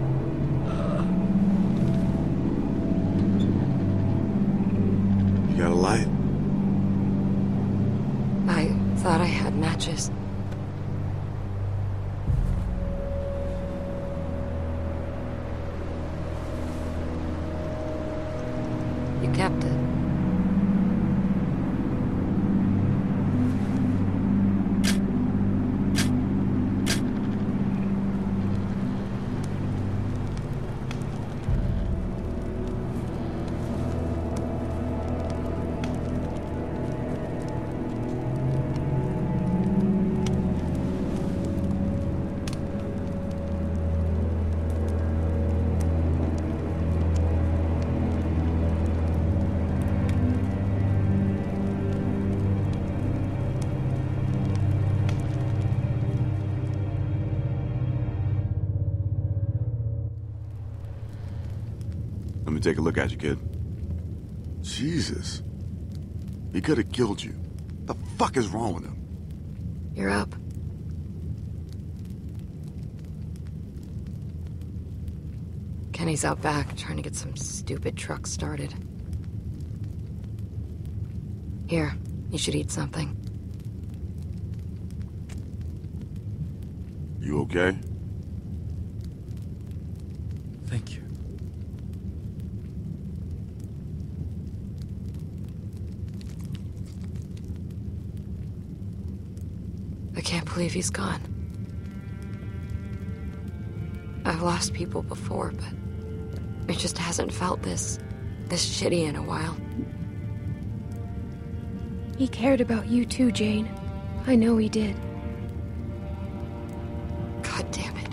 You got a light? I thought I had matches. You kept it. me take a look at you, kid. Jesus. He could have killed you. The fuck is wrong with him? You're up. Kenny's out back trying to get some stupid truck started. Here, you should eat something. You okay? Thank you. I can't believe he's gone. I've lost people before, but it just hasn't felt this shitty in a while. He cared about you too, Jane. I know he did. God damn it.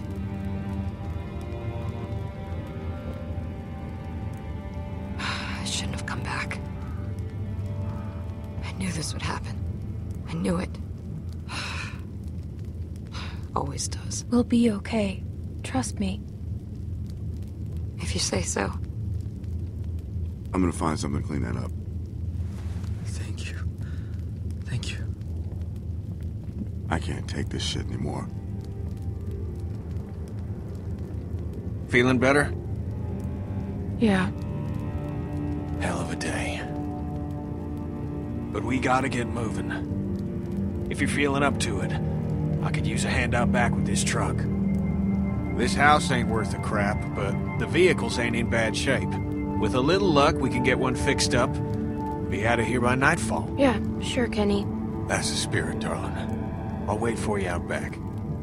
I shouldn't have come back. I knew this would happen. I knew it. Always does. We'll be okay. Trust me. If you say so. I'm gonna find something to clean that up. Thank you. Thank you. I can't take this shit anymore. Feeling better? Yeah. Hell of a day. But we gotta get moving. If you're feeling up to it, I could use a hand out back with this truck. This house ain't worth a crap, but the vehicles ain't in bad shape. With a little luck, we can get one fixed up. Be out of here by nightfall. Yeah, sure, Kenny. That's the spirit, darling. I'll wait for you out back.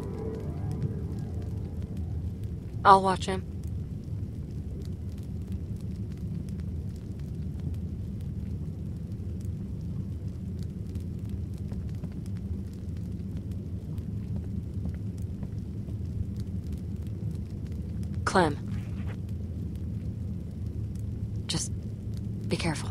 I'll watch him. Clem. Just be careful.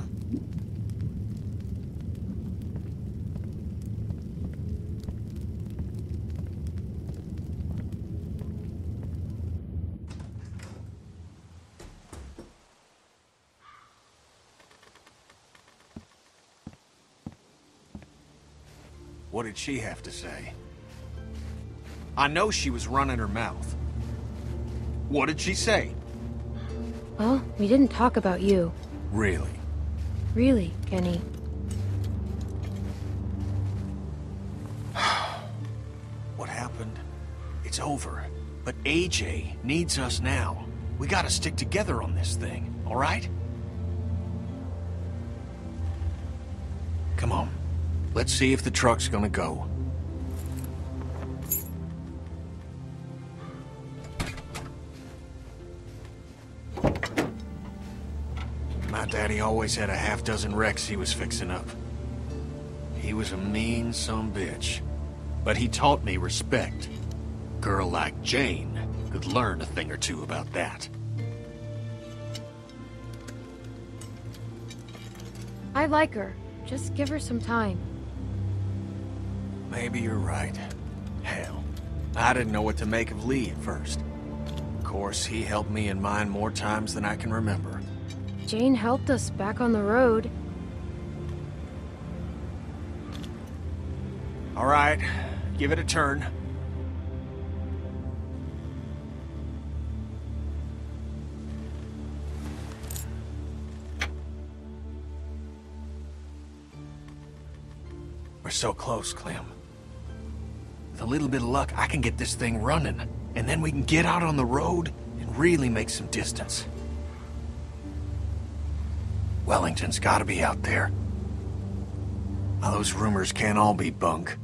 What did she have to say? I know she was running her mouth. What did she say? Well, we didn't talk about you. Really? Really, Kenny. What happened? It's over. But AJ needs us now. We gotta stick together on this thing, all right? Come on. Let's see if the truck's gonna go. My daddy always had a half-dozen wrecks he was fixing up. He was a mean sumbitch, but he taught me respect. Girl like Jane could learn a thing or two about that. I like her. Just give her some time. Maybe you're right. Hell, I didn't know what to make of Lee at first. Of course, he helped me in mine more times than I can remember. Jane helped us back on the road. All right, give it a turn. We're so close, Clem. With a little bit of luck, I can get this thing running, and then we can get out on the road and really make some distance. Wellington's gotta be out there. Now, those rumors can't all be bunk.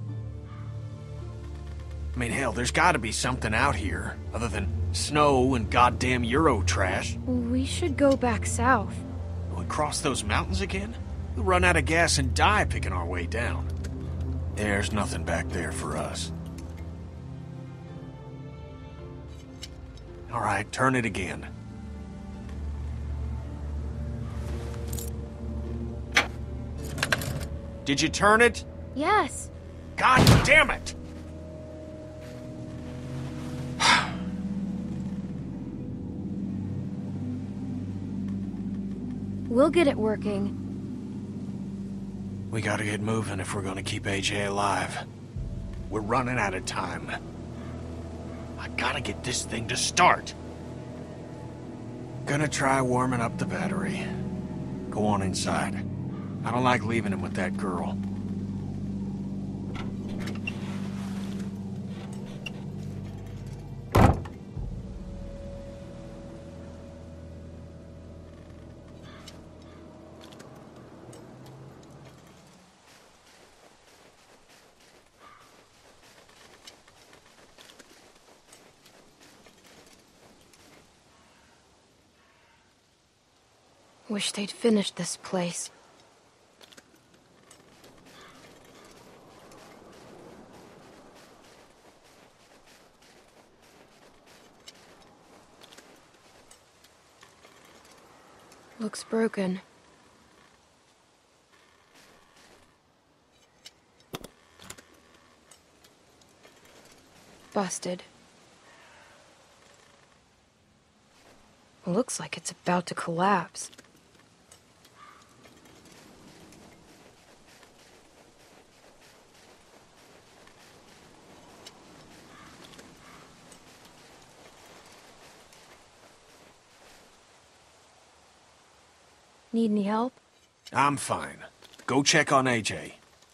I mean, hell, there's gotta be something out here, other than snow and goddamn Euro trash. We should go back south. Will we cross those mountains again? We'll run out of gas and die picking our way down. There's nothing back there for us. All right, turn it again. Did you turn it? Yes. God damn it! We'll get it working. We gotta get moving if we're gonna keep AJ alive. We're running out of time. I gotta get this thing to start. Gonna try warming up the battery. Go on inside. I don't like leaving him with that girl. Wish they'd finished this place. Looks broken. Busted. Looks like it's about to collapse. Need any help? I'm fine. Go check on AJ.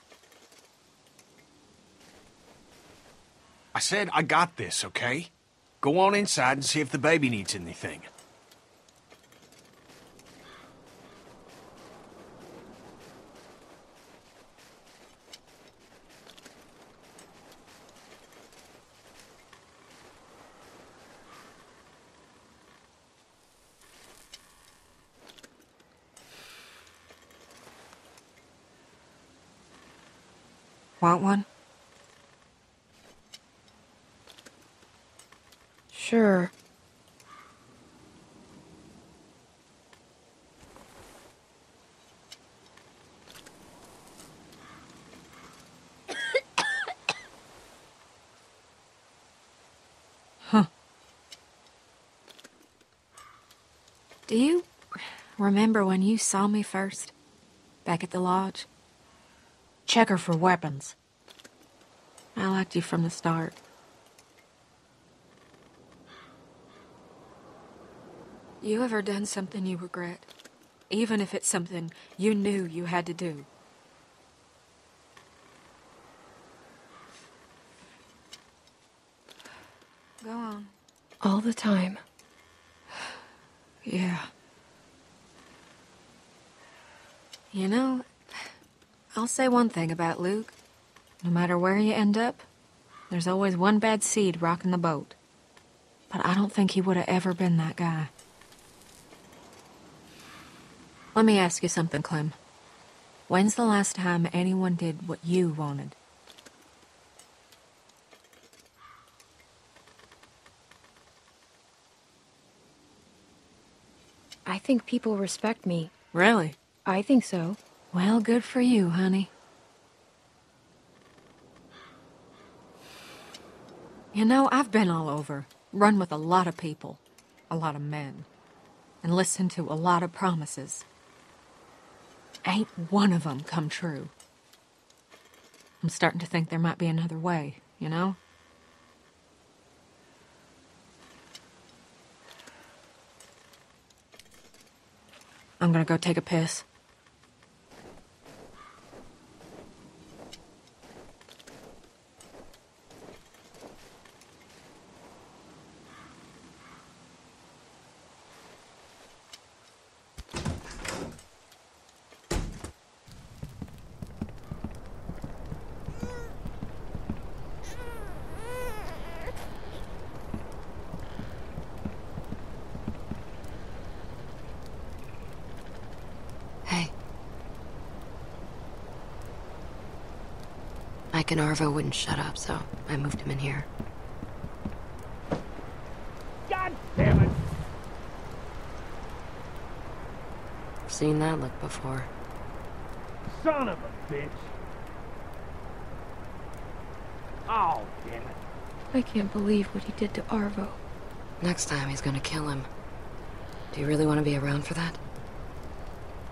I said I got this, okay? Go on inside and see if the baby needs anything. Want one? Sure. Huh. Do you remember when you saw me first? Back at the lodge? Check her for weapons. I liked you from the start. You ever done something you regret? Even if it's something you knew you had to do? Go on. All the time. Yeah. You know, I'll say one thing about Luke. No matter where you end up, there's always one bad seed rocking the boat. But I don't think he would have ever been that guy. Let me ask you something, Clem. When's the last time anyone did what you wanted? I think people respect me. Really? I think so. Well, good for you, honey. You know, I've been all over. Run with a lot of people. A lot of men. And listened to a lot of promises. Ain't one of them come true. I'm starting to think there might be another way, you know? I'm gonna go take a piss. Mike and Arvo wouldn't shut up, so I moved him in here. God damn it! Seen that look before. Son of a bitch! Oh, damn it. I can't believe what he did to Arvo. Next time he's gonna kill him. Do you really want to be around for that?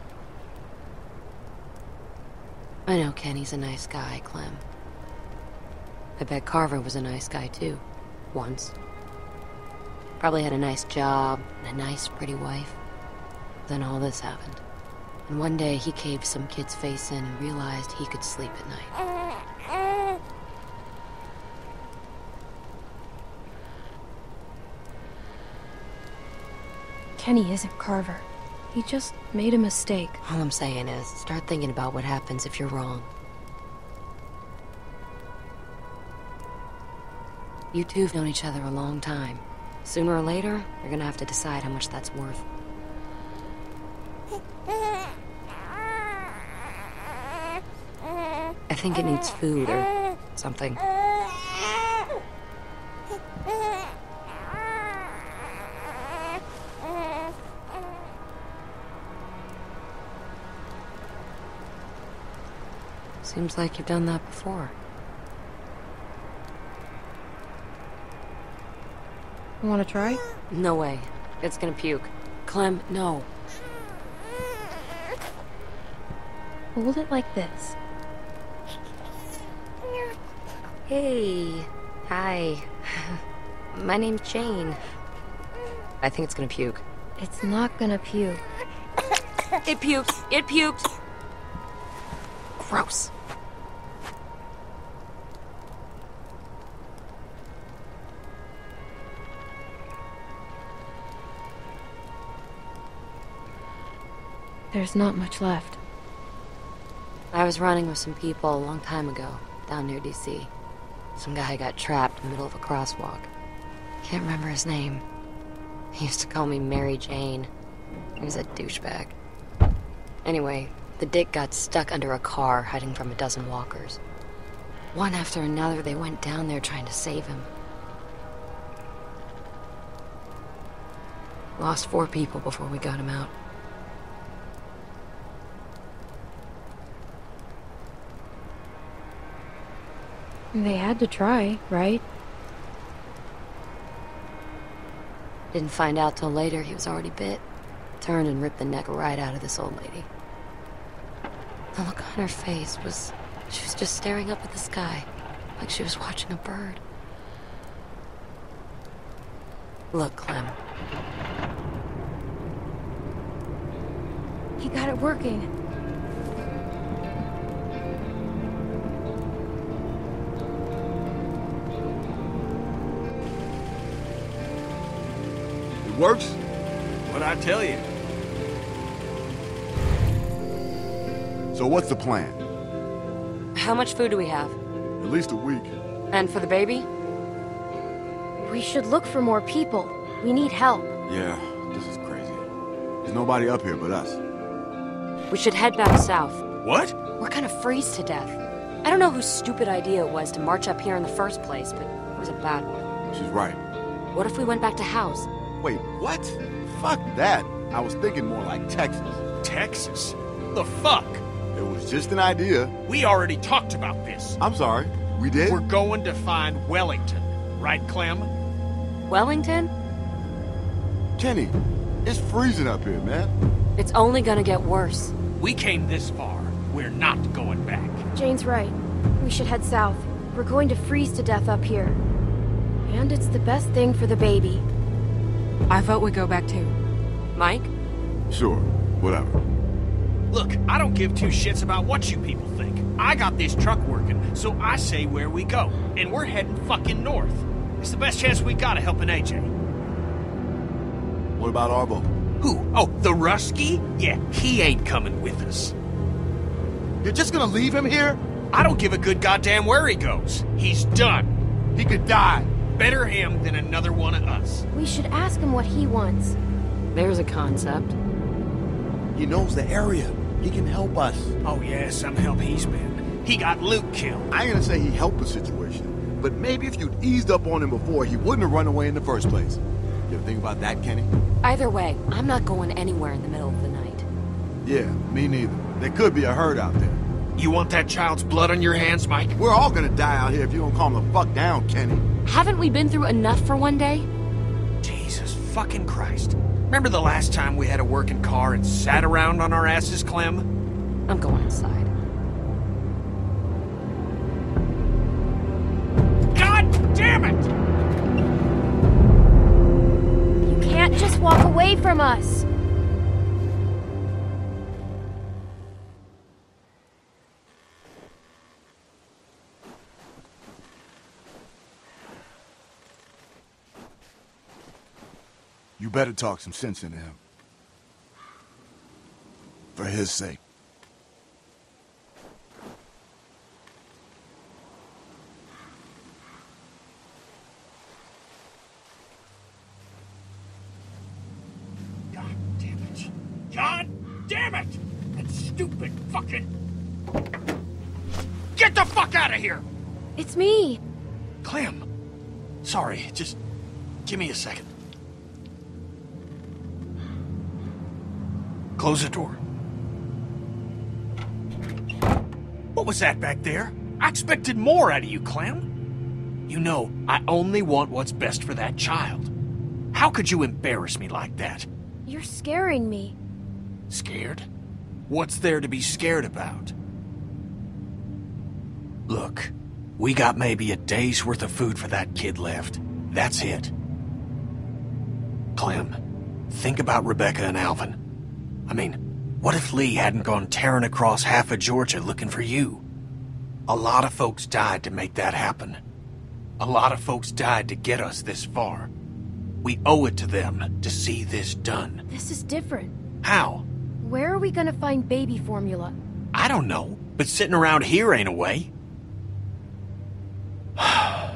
I know Kenny's a nice guy, Clem. I bet Carver was a nice guy too. Once. Probably had a nice job and a nice, pretty wife. Then all this happened. And one day he caved some kid's face in and realized he could sleep at night. Kenny isn't Carver. He just made a mistake. All I'm saying is, start thinking about what happens if you're wrong. You two have known each other a long time. Sooner or later, you're gonna have to decide how much that's worth. I think it needs food or something. Seems like you've done that before. Want to try? No way. It's gonna puke. Clem, no. Hold it like this. Hey. Hi. My name's Jane. I think it's gonna puke. It's not gonna puke. It puked. It puked. Gross. There's not much left. I was running with some people a long time ago, down near DC. Some guy got trapped in the middle of a crosswalk. Can't remember his name. He used to call me Mary Jane. He was a douchebag. Anyway, the dick got stuck under a car hiding from a dozen walkers. One after another, they went down there trying to save him. Lost 4 people before we got him out. They had to try, right? Didn't find out till later he was already bit. Turned and ripped the neck right out of this old lady. The look on her face was... she was just staring up at the sky, like she was watching a bird. Look, Clem. He got it working. It works? What'd I tell you? So what's the plan? How much food do we have? At least a week. And for the baby? We should look for more people. We need help. Yeah, this is crazy. There's nobody up here but us. We should head back south. What? We're gonna freeze to death. I don't know whose stupid idea it was to march up here in the first place, but it was a bad one. She's right. What if we went back to House? Wait, what? Fuck that. I was thinking more like Texas. Texas? The fuck? It was just an idea. We already talked about this. I'm sorry. We did? We're going to find Wellington. Right, Clem? Wellington? Kenny, it's freezing up here, man. It's only gonna get worse. We came this far. We're not going back. Jane's right. We should head south. We're going to freeze to death up here. And it's the best thing for the baby. I vote we go back too. Mike? Sure, whatever. Look, I don't give 2 shits about what you people think. I got this truck working, so I say where we go. And we're heading fucking north. It's the best chance we got of helping AJ. What about Arvo? Who? Oh, the Rusky? Yeah, he ain't coming with us. You're just gonna leave him here? I don't give a good goddamn where he goes. He's done. He could die. Better him than another one of us. We should ask him what he wants. There's a concept. He knows the area. He can help us. Oh yeah, some help he's been. He got Luke killed. I ain't gonna say he helped the situation, but maybe if you'd eased up on him before, he wouldn't have run away in the first place. You ever think about that, Kenny? Either way, I'm not going anywhere in the middle of the night. Yeah, me neither. There could be a herd out there. You want that child's blood on your hands, Mike? We're all gonna die out here if you don't calm the fuck down, Kenny. Haven't we been through enough for one day? Jesus fucking Christ. Remember the last time we had a working car and sat around on our asses, Clem? I'm going inside. damn it! You can't just walk away from us. You better talk some sense into him. For his sake. God damn it. God damn it! That stupid fucking... Get the fuck out of here! It's me. Clem. Sorry, just give me a second. Close the door. What was that back there? I expected more out of you, Clem. You know, I only want what's best for that child. How could you embarrass me like that? You're scaring me. Scared? What's there to be scared about? Look, we got maybe a day's worth of food for that kid left. That's it. Clem, think about Rebecca and Alvin. I mean, what if Lee hadn't gone tearing across half of Georgia looking for you? A lot of folks died to make that happen. A lot of folks died to get us this far. We owe it to them to see this done. This is different. How? Where are we gonna find baby formula? I don't know, but sitting around here ain't a way. I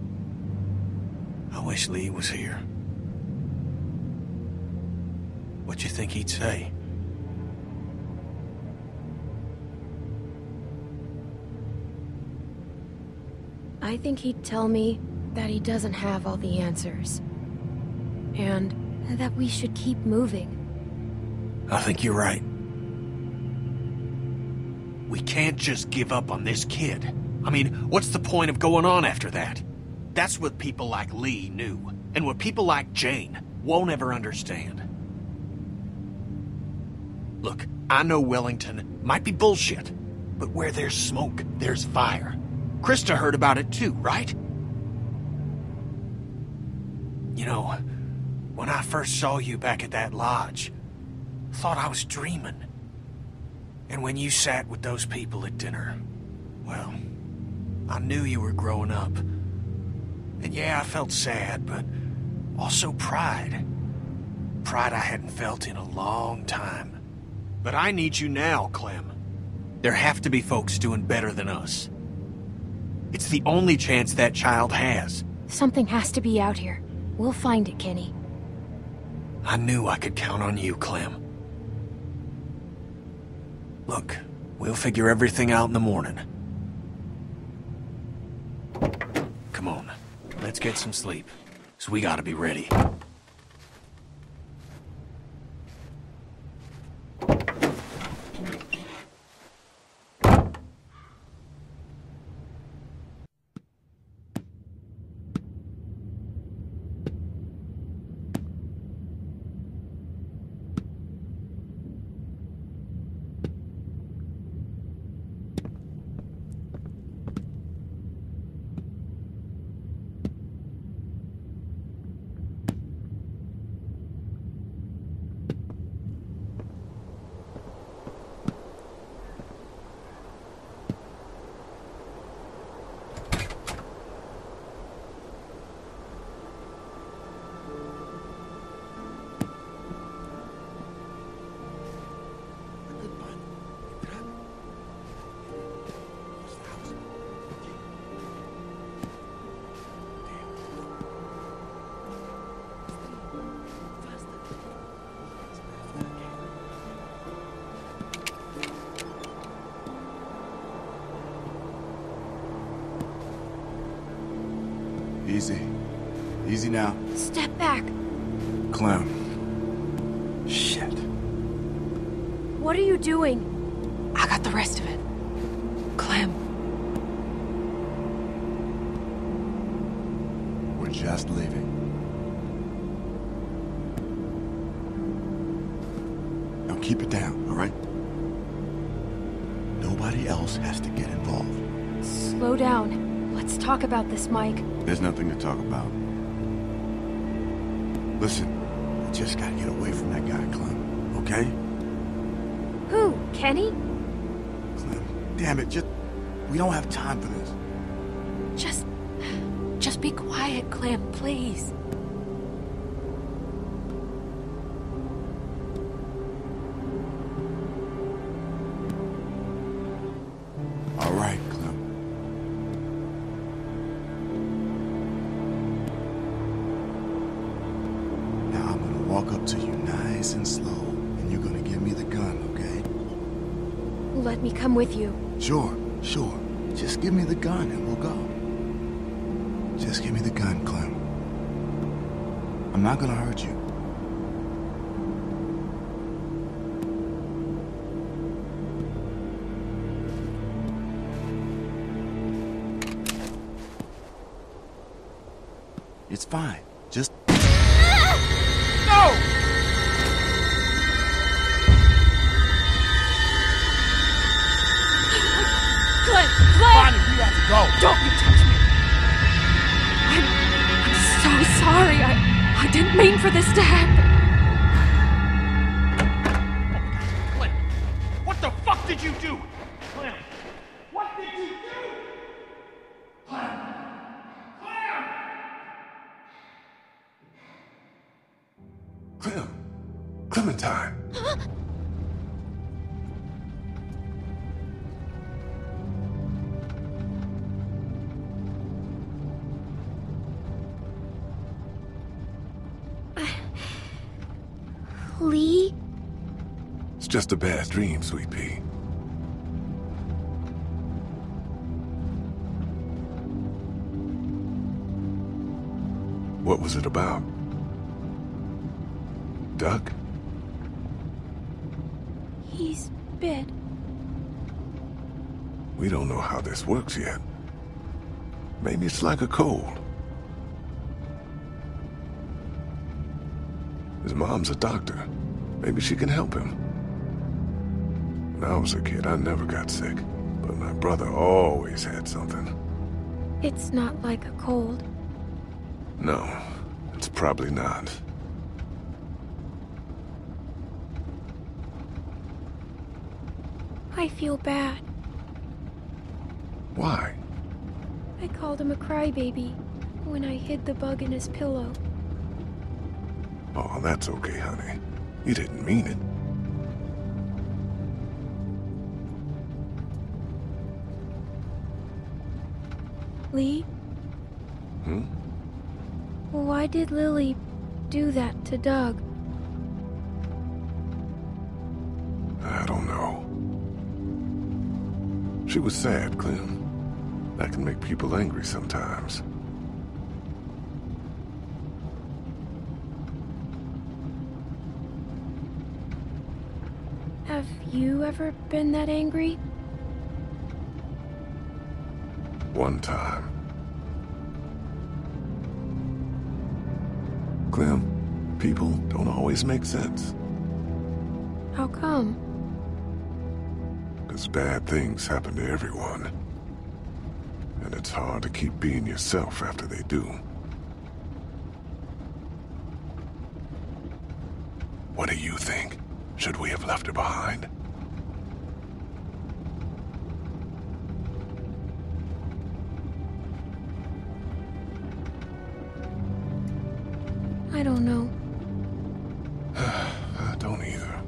wish Lee was here. What you think he'd say? I think he'd tell me that he doesn't have all the answers. And that we should keep moving. I think you're right. We can't just give up on this kid. I mean, what's the point of going on after that? That's what people like Lee knew, and what people like Jane won't ever understand. Look, I know Wellington might be bullshit, but where there's smoke, there's fire. Krista heard about it too, right? You know, when I first saw you back at that lodge, I thought I was dreaming. And when you sat with those people at dinner, well, I knew you were growing up. And yeah, I felt sad, but also pride. Pride I hadn't felt in a long time. But I need you now, Clem. There have to be folks doing better than us. It's the only chance that child has. Something has to be out here. We'll find it, Kenny. I knew I could count on you, Clem. Look, we'll figure everything out in the morning. Come on, let's get some sleep, 'cause we gotta be ready. Easy. Easy now. Step back. Clem. Shit. What are you doing? I got the rest of it. Clem. We're just leaving. Now keep it down, all right? Nobody else has to get involved. Slow down. Let's talk about this, Mike. There's nothing to talk about. Listen, I just gotta get away from that guy, Clem, okay? Who? Kenny? Clem, damn it, we don't have time for this. Just be quiet, Clem, please. All right, Clem. Now I'm gonna walk up to you nice and slow, and you're gonna give me the gun, okay? Let me come with you. Sure. Just give me the gun and we'll go. Just give me the gun, Clem. I'm not gonna hurt you. It's fine. Just... No! Clem! Bonnie, we have to go. Don't you touch me! I'm so sorry. I didn't mean for this to happen. Clem, what the fuck did you do? Clem, what did you do? Clem! Clementine. Lee? It's just a bad dream, Sweet Pea. What was it about? Duck? He's bit. We don't know how this works yet. Maybe it's like a cold. His mom's a doctor. Maybe she can help him. When I was a kid, I never got sick. But my brother always had something. It's not like a cold. No, it's probably not. I feel bad. Why? I called him a crybaby when I hid the bug in his pillow. Oh, that's okay, honey. You didn't mean it. Lee? Hmm? Why did Lily do that to Doug? I don't know. She was sad, Clem. That can make people angry sometimes. Have you ever been that angry? One time. Clem, people don't always make sense. How come? Because bad things happen to everyone. And it's hard to keep being yourself after they do. What do you think? Should we have left her behind? I don't know. I don't either.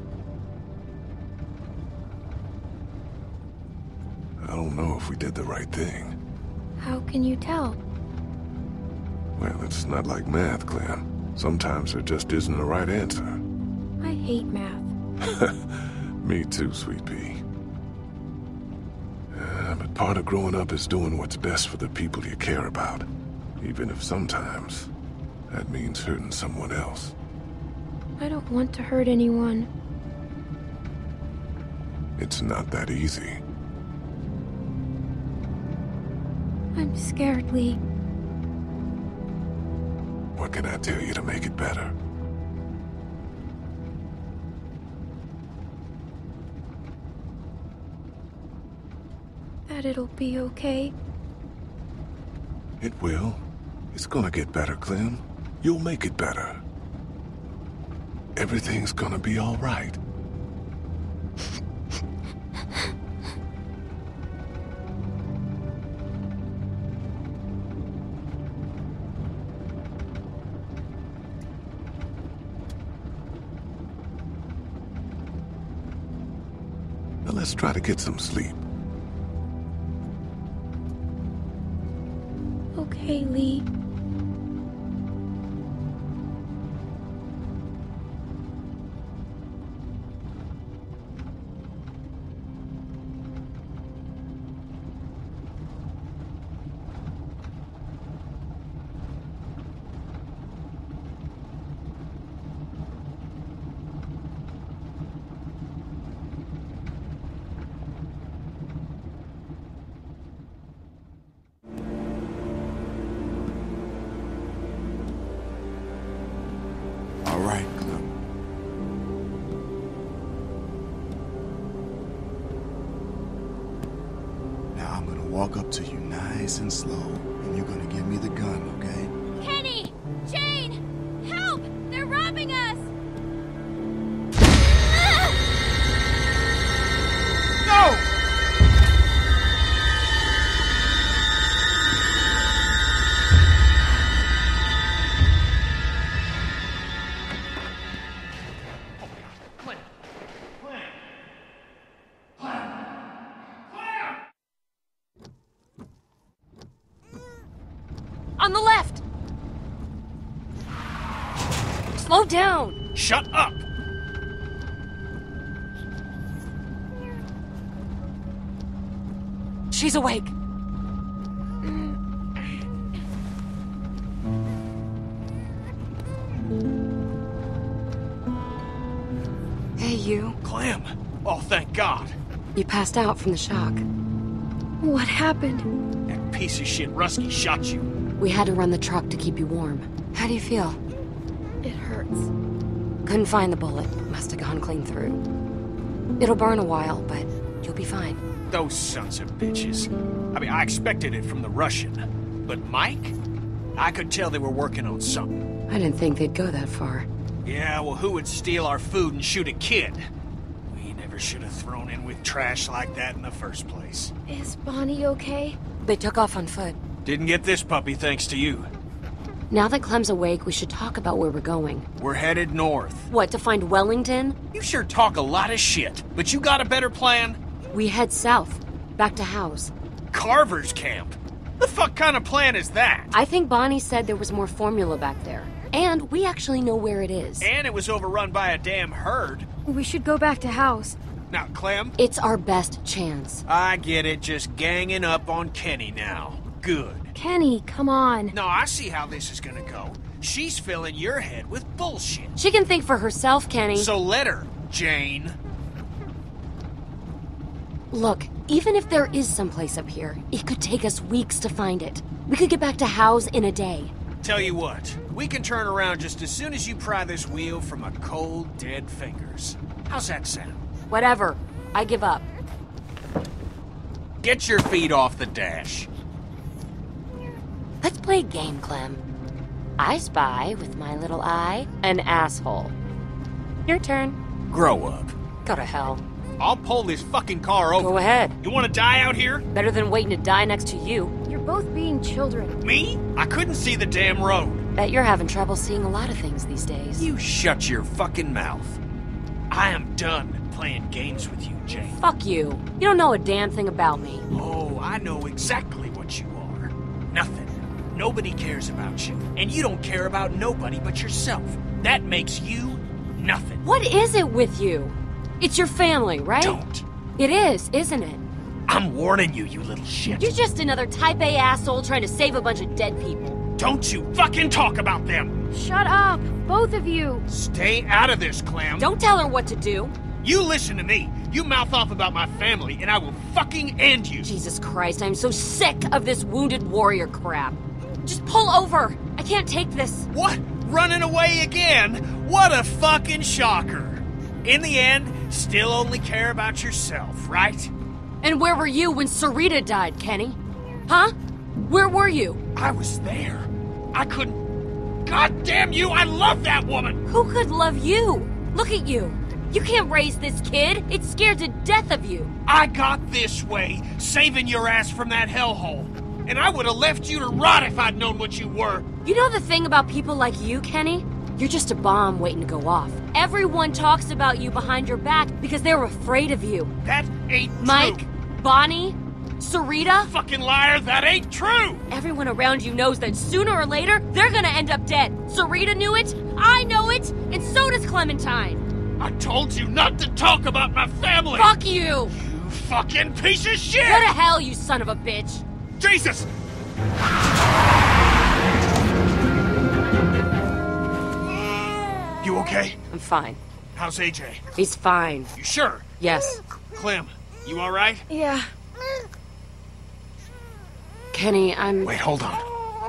I don't know if we did the right thing. How can you tell? Well, it's not like math, Clem. Sometimes there just isn't a right answer. I hate math. Me too, Sweet Pea. But part of growing up is doing what's best for the people you care about. Even if sometimes that means hurting someone else. I don't want to hurt anyone. It's not that easy. I'm scared, Lee. What can I tell you to make it better? That it'll be okay. It will. It's gonna get better, Clem. You'll make it better. Everything's gonna be all right. Now let's try to get some sleep. Okay, Lee. All right, Clem. Now I'm gonna walk up to you nice and slow, and you're gonna give me the gun, okay? Kenny! Jane! Help! They're robbing us! No! On the left! Slow down! Shut up! She's awake. Hey, you. Clem! Oh, thank God! You passed out from the shock. What happened? That piece of shit Rusky shot you. We had to run the truck to keep you warm. How do you feel? It hurts. Couldn't find the bullet. Must have gone clean through. It'll burn a while, but you'll be fine. Those sons of bitches. I mean, I expected it from the Russian. But Mike? I could tell they were working on something. I didn't think they'd go that far. Yeah, well, who would steal our food and shoot a kid? We never should have thrown in with trash like that in the first place. Is Bonnie okay? They took off on foot. Didn't get this puppy thanks to you. Now that Clem's awake, we should talk about where we're going. We're headed north. What, to find Wellington? You sure talk a lot of shit, but you got a better plan? We head south, back to House. Carver's camp? The fuck kind of plan is that? I think Bonnie said there was more formula back there. And we actually know where it is. And it was overrun by a damn herd. We should go back to House. Now, Clem? It's our best chance. I get it, just ganging up on Kenny now. Good. Kenny, come on. No, I see how this is gonna go. She's filling your head with bullshit. She can think for herself, Kenny. So let her, Jane. Look, even if there is someplace up here, it could take us weeks to find it. We could get back to House in a day. Tell you what, we can turn around just as soon as you pry this wheel from my cold, dead fingers. How's that sound? Whatever. I give up. Get your feet off the dash. Let's play a game, Clem. I spy, with my little eye, an asshole. Your turn. Grow up. Go to hell. I'll pull this fucking car over. Go ahead. You want to die out here? Better than waiting to die next to you. You're both being children. Me? I couldn't see the damn road. Bet you're having trouble seeing a lot of things these days. You shut your fucking mouth. I am done playing games with you, Jane. Fuck you. You don't know a damn thing about me. Oh, I know exactly what you are. Nothing. Nobody cares about you. And you don't care about nobody but yourself. That makes you nothing. What is it with you? It's your family, right? Don't. It is, isn't it? I'm warning you, you little shit. You're just another type A asshole trying to save a bunch of dead people. Don't you fucking talk about them! Shut up, both of you. Stay out of this, Clem. Don't tell her what to do. You listen to me. You mouth off about my family, and I will fucking end you. Jesus Christ, I'm so sick of this wounded warrior crap. Just pull over. I can't take this. What? Running away again? What a fucking shocker. In the end, still only care about yourself, right? And where were you when Sarita died, Kenny? Huh? Where were you? I was there. I couldn't... God damn you, I love that woman! Who could love you? Look at you. You can't raise this kid. It's scared to death of you. I got this way, saving your ass from that hellhole. And I would have left you to rot if I'd known what you were. You know the thing about people like you, Kenny? You're just a bomb waiting to go off. Everyone talks about you behind your back because they're afraid of you. That ain't true. Mike, Bonnie, Sarita. Fucking liar, that ain't true! Everyone around you knows that sooner or later, they're gonna end up dead. Sarita knew it, I know it, and so does Clementine. I told you not to talk about my family! Fuck you! You fucking piece of shit! Go to hell, you son of a bitch! Jesus! You okay? I'm fine. How's AJ? He's fine. You sure? Yes. Clem, you alright? Yeah. Kenny, I'm... Wait, hold on.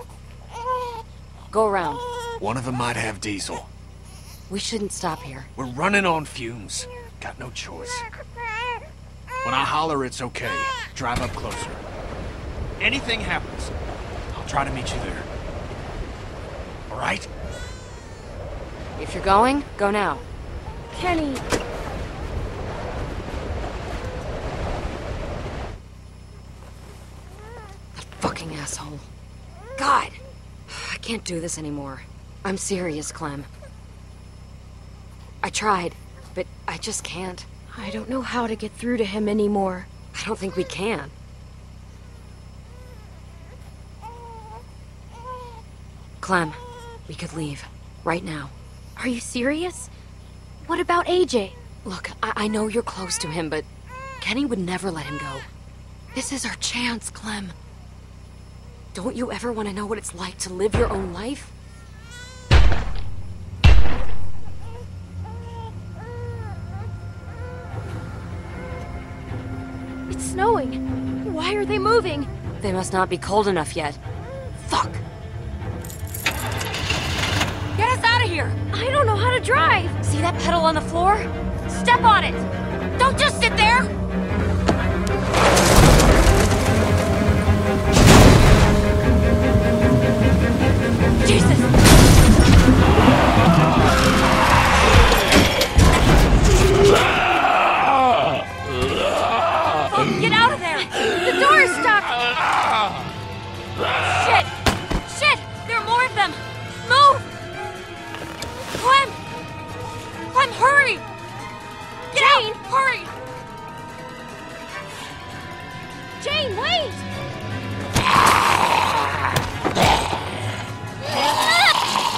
Go around. One of them might have Diesel. We shouldn't stop here. We're running on fumes. Got no choice. When I holler it's okay, drive up closer. Anything happens, I'll try to meet you there. Alright? If you're going, go now. Kenny. That fucking asshole. God! I can't do this anymore. I'm serious, Clem. I tried, but I just can't. I don't know how to get through to him anymore. I don't think we can. Clem, we could leave. Right now. Are you serious? What about AJ? Look, I know you're close to him, but Kenny would never let him go. This is our chance, Clem. Don't you ever want to know what it's like to live your own life? It's snowing. Why are they moving? They must not be cold enough yet. Fuck! Get us out of here! I don't know how to drive! See that pedal on the floor? Step on it! Don't just sit there! Jesus! Oh, get out of there! The door is stuck! Shit! Shit! There are more of them! Move! Clem! Clem, hurry! Jane! Hurry! Jane, wait!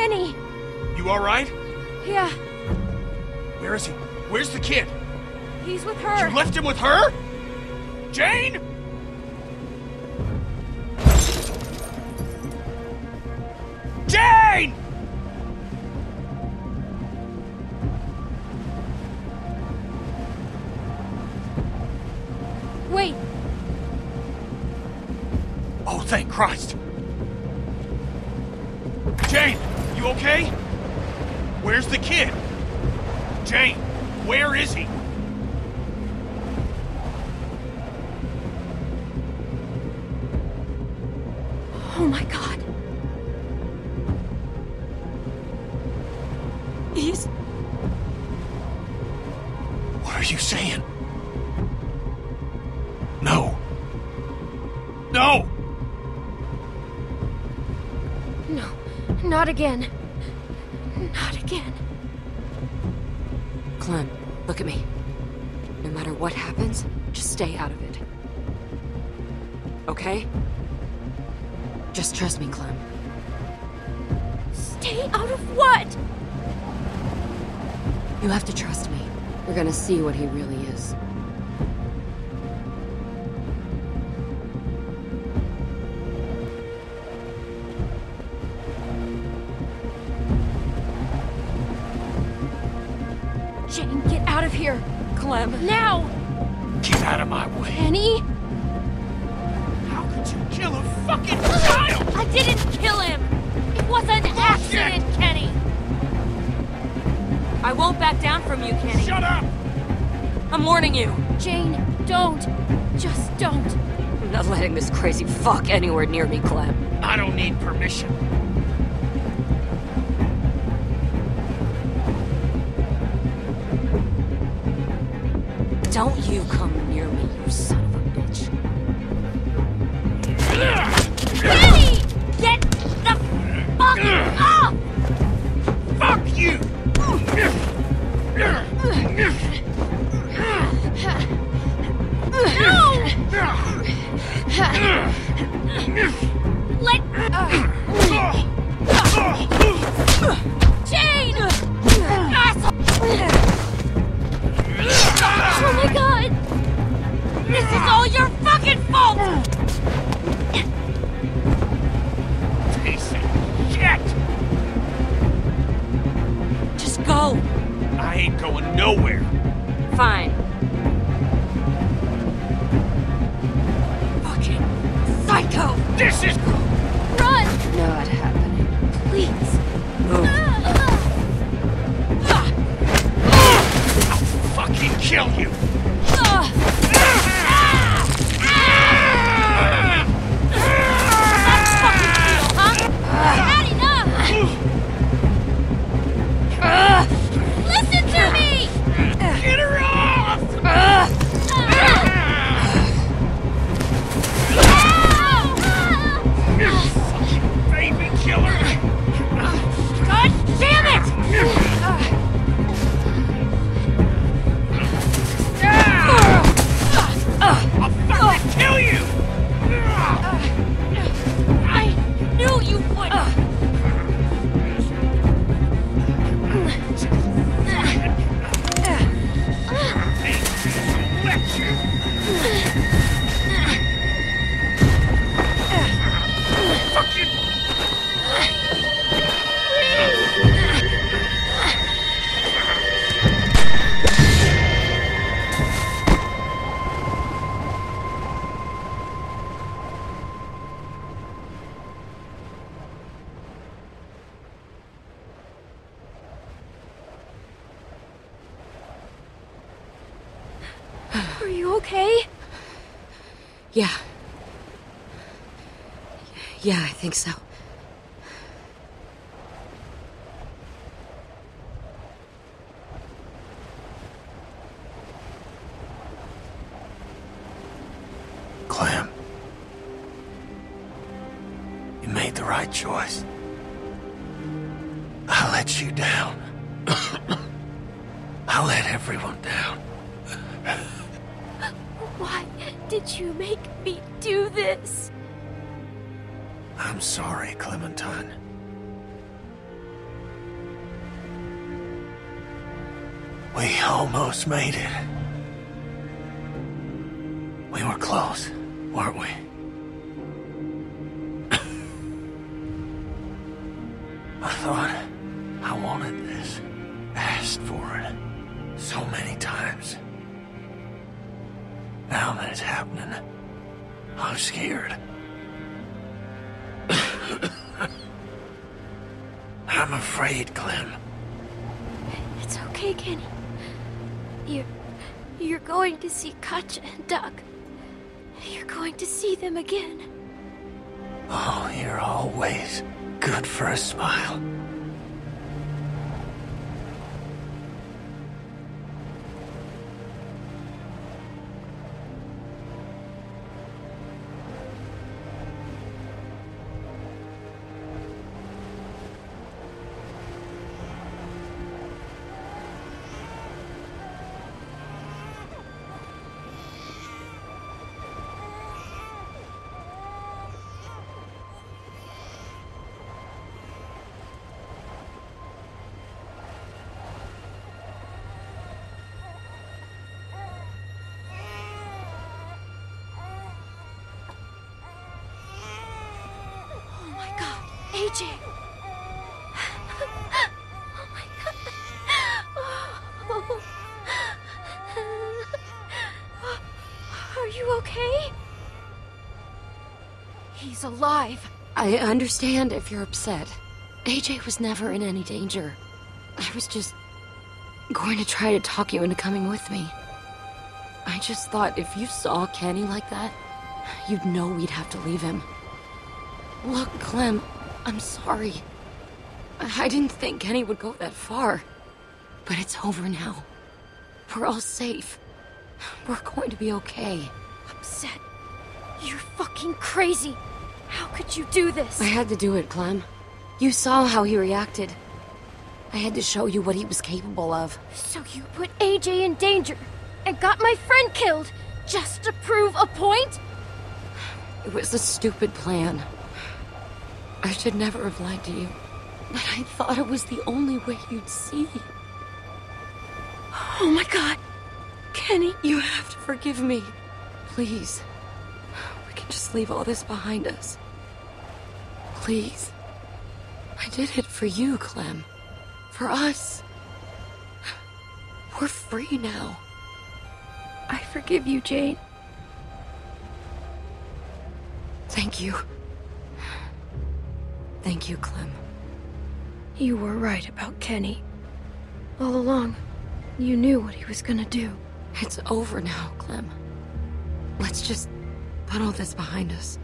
Kenny! You alright? Yeah, Where is he? Where's the kid? he's with her. You left him with her? Jane? Jane! Wait, Oh, thank Christ. Jane, you okay? Where's the kid? Jane, where is he? oh my God. He's... What are you saying? No. No! No, not again. Not again. Clem, look at me. No matter what happens, just stay out of it. Okay? Just trust me, Clem. Stay out of what? You have to trust me. You're gonna see what he really is. Jane, get out of here. Clem. Now! Get out of my way. Kenny? How could you kill a fucking child? I didn't kill him! It was an accident, Kenny! I won't back down from you, Kenny. Shut up! I'm warning you. Jane, don't. Just don't. I'm not letting this crazy fuck anywhere near me, Clem. I don't need permission. Don't you come near me, you son of a bitch. Kenny! Get the fuck off! Fuck you! Let... Jane! Asshole! Oh my God! This is all your fucking fault! Piece of shit! Just go. I ain't going nowhere. Fine. Fucking psycho! This is... Run! Not happening. Please. Move. I'll fucking kill you! Listen to me! Get her off! Fucking baby killer! God damn it! I'll fucking kill you! I knew you would! Are you okay? Yeah. Yeah, I think so. Clem, you made the right choice. I let you down. I let everyone down. Why did you make me do this? I'm sorry, Clementine. We almost made it. We were close, weren't we? I thought I wanted this, asked for it so many times. Now that it's happening, I'm scared. I'm afraid, Clem. It's okay, Kenny. You're going to see Katjaa and Doug. You're going to see them again. Oh, you're always good for a smile. AJ! Oh my god. Oh. Are you okay? He's alive. I understand if you're upset. AJ was never in any danger. I was just going to try to talk you into coming with me. I just thought if you saw Kenny like that, you'd know we'd have to leave him. Look, Clem, I'm sorry. I didn't think Kenny would go that far. But it's over now. We're all safe. We're going to be okay. Upset? You're fucking crazy. How could you do this? I had to do it, Clem. You saw how he reacted. I had to show you what he was capable of. So you put AJ in danger and got my friend killed just to prove a point? It was a stupid plan. I should never have lied to you. But I thought it was the only way you'd see. Oh my god. Kenny. You have to forgive me. Please. We can just leave all this behind us. Please. I did it for you, Clem. For us. We're free now. I forgive you, Jane. Thank you. Thank you, Clem. You were right about Kenny. All along, you knew what he was gonna do. It's over now, Clem. Let's just put all this behind us.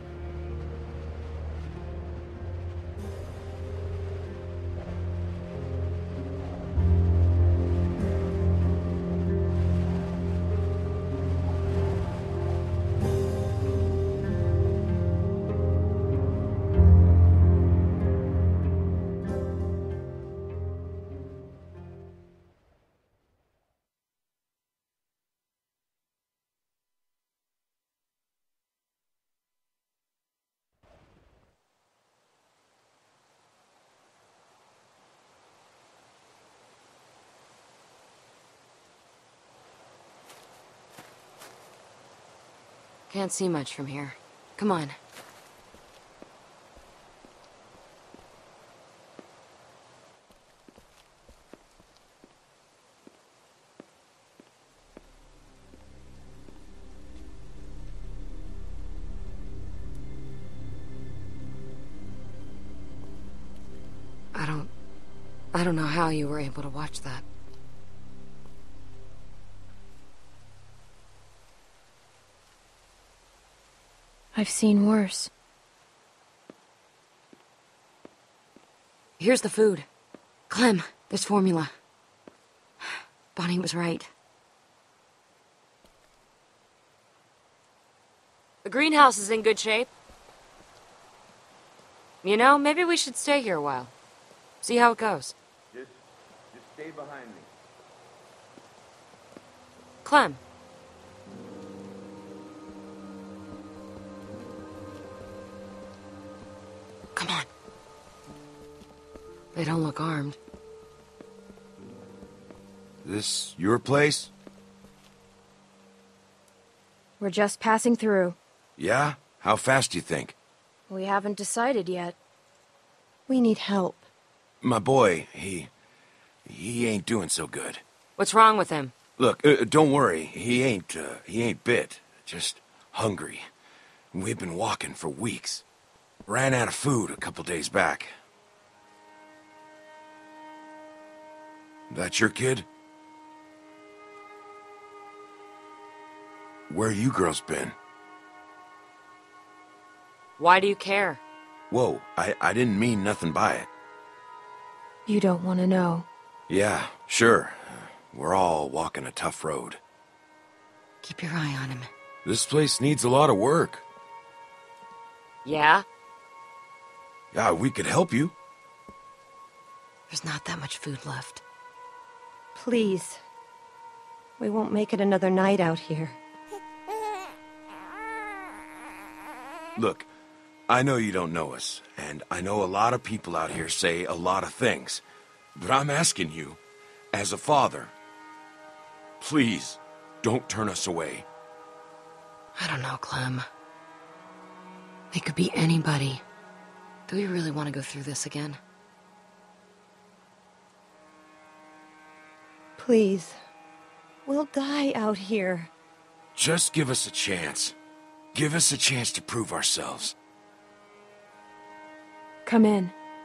Can't see much from here. Come on. I don't know how you were able to watch that. I've seen worse. Here's the food. Clem, there's formula. Bonnie was right. The greenhouse is in good shape. You know, maybe we should stay here a while. See how it goes. Just stay behind me. Clem. Come on. They don't look armed. This your place? We're just passing through. Yeah? How fast do you think? We haven't decided yet. We need help. My boy, he ain't doing so good. What's wrong with him? Look, don't worry. He ain't bit. Just hungry. We've been walking for weeks. Ran out of food a couple days back. That your kid? Where you girls been? Why do you care? Whoa, I didn't mean nothing by it. You don't want to know. Yeah, sure. We're all walking a tough road. Keep your eye on him. This place needs a lot of work. Yeah? Yeah, we could help you. There's not that much food left. Please. We won't make it another night out here. Look, I know you don't know us, and I know a lot of people out here say a lot of things, but I'm asking you, as a father, please, don't turn us away. I don't know, Clem. They could be anybody. Do we really want to go through this again? Please. We'll die out here. Just give us a chance. Give us a chance to prove ourselves. Come in.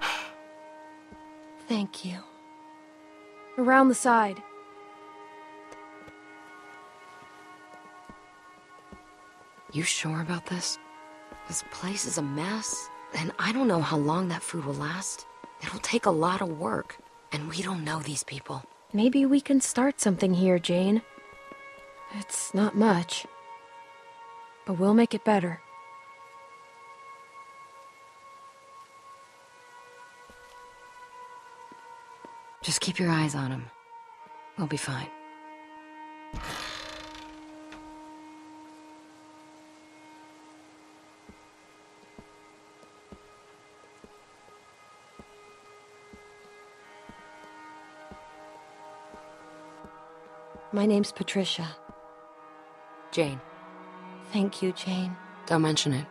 Thank you. Around the side. You sure about this? This place is a mess, and I don't know how long that food will last. It'll take a lot of work, and we don't know these people. Maybe we can start something here, Jane. It's not much, but we'll make it better. Just keep your eyes on him. We'll be fine. My name's Patricia. Jane. Thank you, Jane. Don't mention it.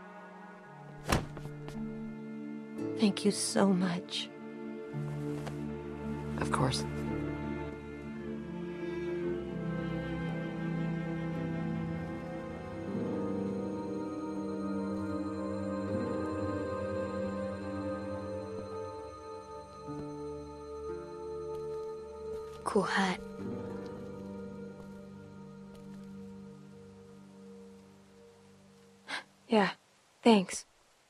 Thank you so much. Of course. Cool hat. Yeah, thanks.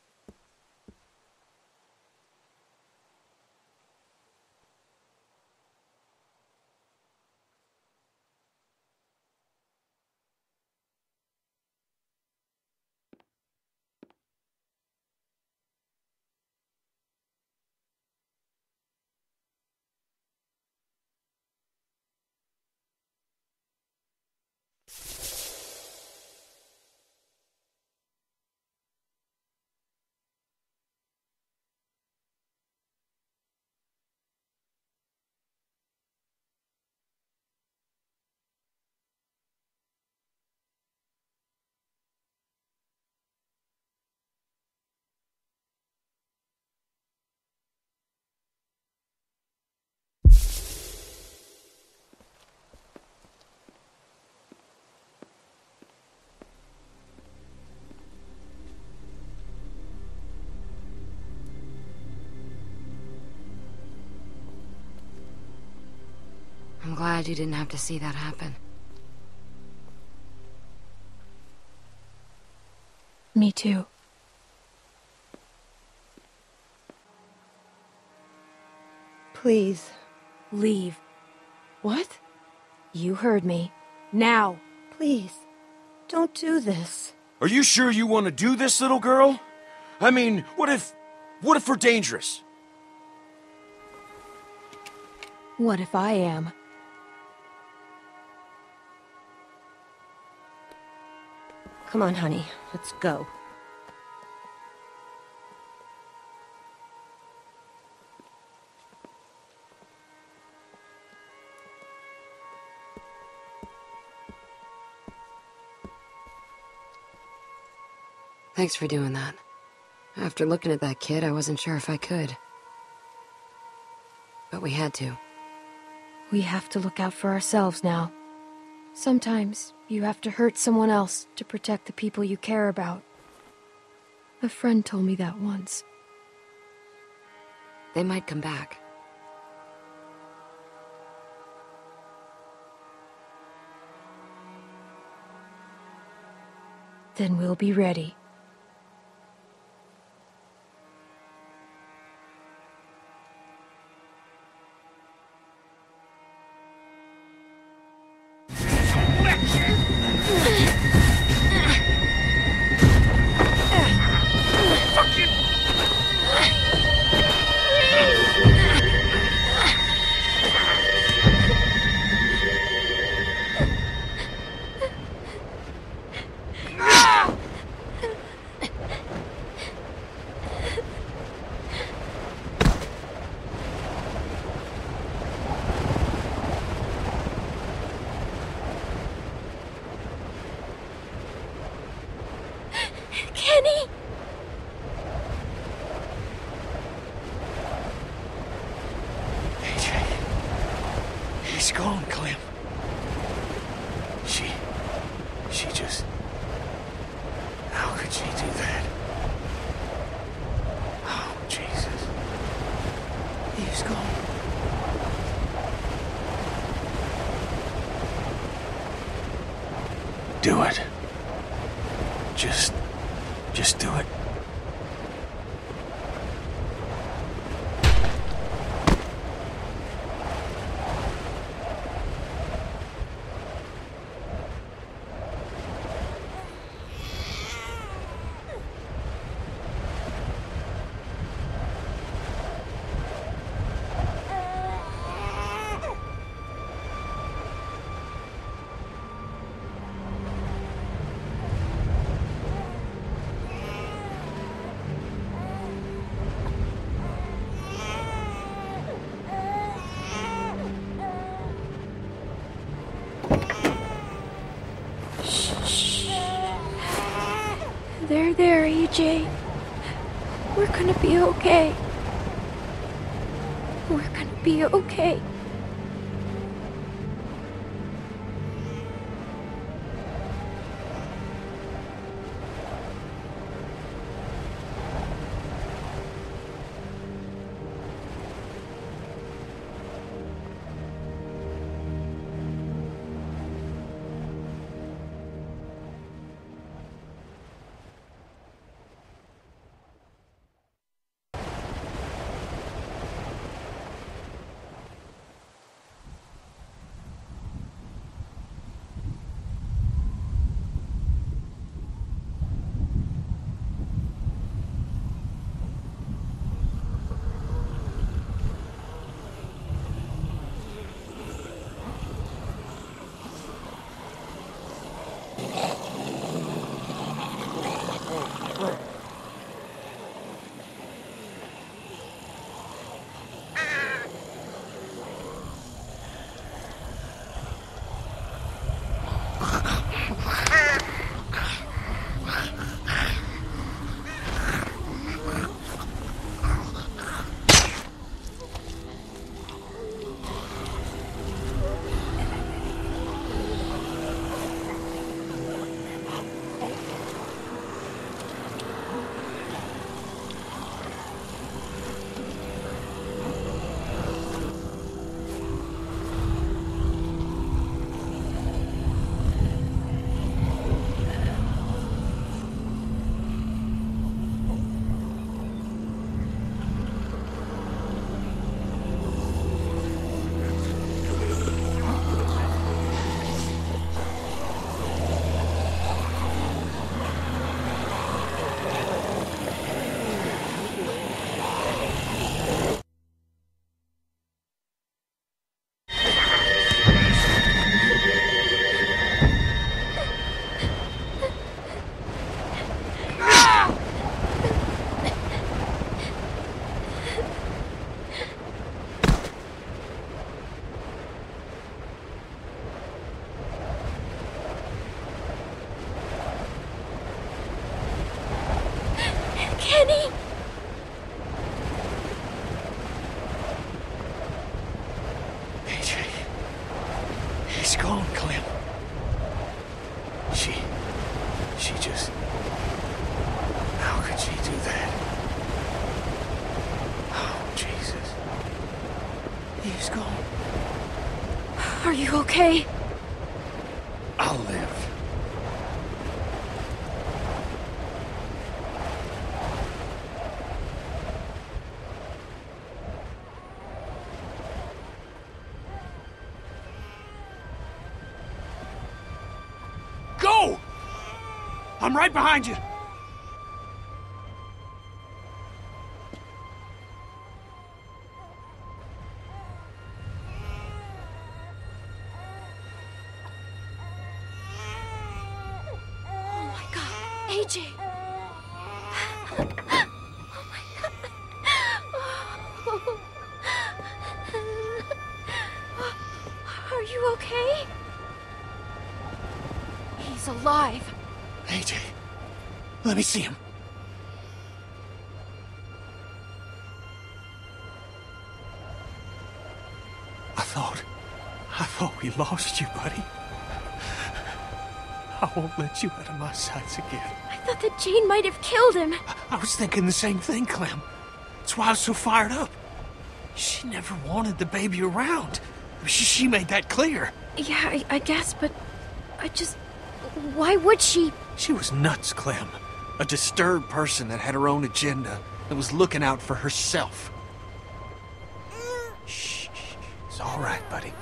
I'm glad you didn't have to see that happen. Me too. Please. Leave. What? You heard me. Now. Please. Don't do this. Are you sure you want to do this, little girl? I mean, what if we're dangerous? What if I am? Come on, honey. Let's go. Thanks for doing that. After looking at that kid, I wasn't sure if I could. But we had to. We have to look out for ourselves now. Sometimes you have to hurt someone else to protect the people you care about. A friend told me that once. They might come back. Then we'll be ready. Kenny! AJ. He's gone, Clem. She just... How could she do that? Oh, Jesus. He's gone. Do it. Just do it. There, AJ. We're gonna be okay. We're gonna be okay. on, Clem. She just... How could she do that? Oh, Jesus. He's gone. Are you okay? I'll live. Go! I'm right behind you. AJ! Oh my god. Are you okay? He's alive. AJ, let me see him. I thought we lost you, buddy. I won't let you out of my sights again. I thought that Jane might have killed him. I was thinking the same thing, Clem. That's why I was so fired up. She never wanted the baby around. She made that clear. Yeah, I guess, but I just... Why would she? She was nuts, Clem. A disturbed person that had her own agenda, that was looking out for herself. Shh. It's all right, buddy.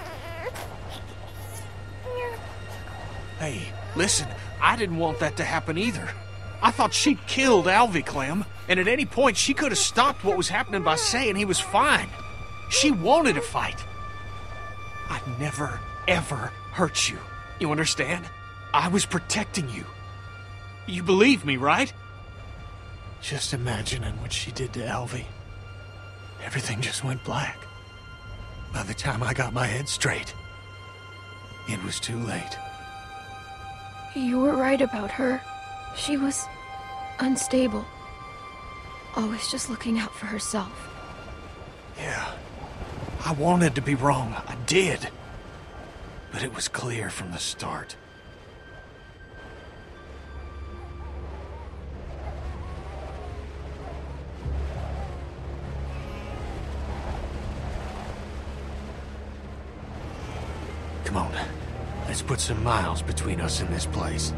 Hey, listen, I didn't want that to happen either. I thought she'd killed Alvy, Clem, and at any point she could have stopped what was happening by saying he was fine. She wanted a fight. I'd never, ever hurt you. You understand? I was protecting you. You believe me, right? Just imagining what she did to Alvy. Everything just went black. By the time I got my head straight, it was too late. You were right about her. She was unstable. Always just looking out for herself. Yeah. I wanted to be wrong. I did. But it was clear from the start. Come on. Let's put some miles between us and this place.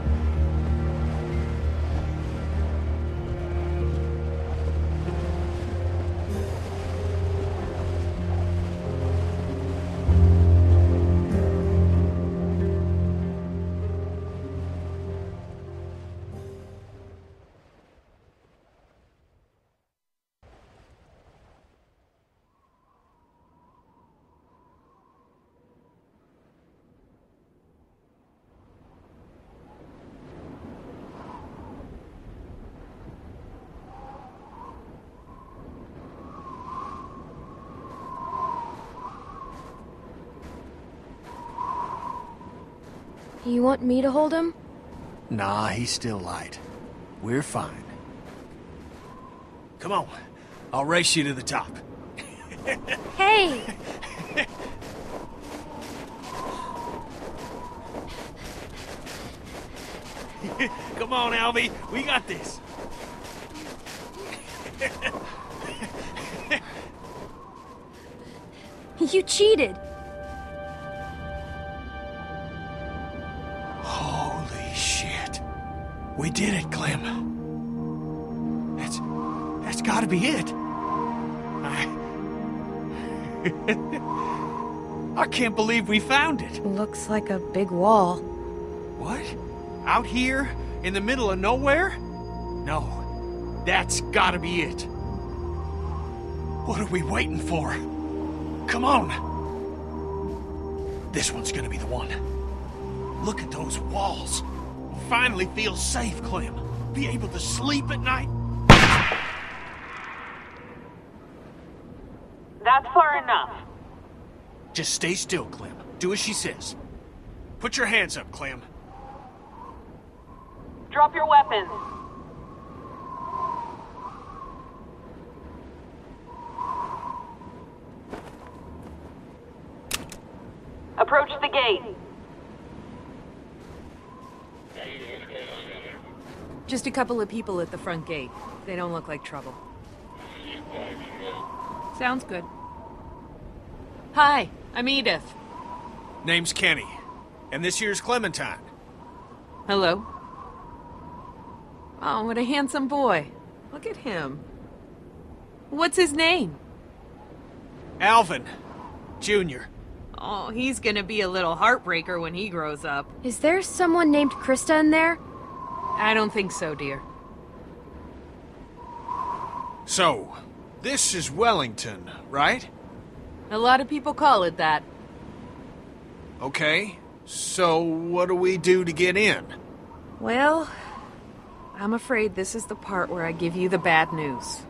You want me to hold him? Nah, he's still light. We're fine. Come on. I'll race you to the top. Hey! Come on, Alvy. We got this. You cheated. Holy shit. We did it, Clem. That's gotta be it. I can't believe we found it. Looks like a big wall. What? Out here? In the middle of nowhere? No. That's gotta be it. What are we waiting for? Come on. This one's gonna be the one. Look at those walls. Finally feel safe, Clem. Be able to sleep at night. That's far enough. Just stay still, Clem. Do as she says. Put your hands up, Clem. Drop your weapons. Approach the gate. Just a couple of people at the front gate. They don't look like trouble. Sounds good. Hi, I'm Edith. Name's Kenny. And this here's Clementine. Hello. Oh, what a handsome boy. Look at him. What's his name? Alvin. Jr. Oh, he's gonna be a little heartbreaker when he grows up. Is there someone named Krista in there? I don't think so, dear. So, this is Wellington, right? A lot of people call it that. Okay. So, what do we do to get in? Well, I'm afraid this is the part where I give you the bad news.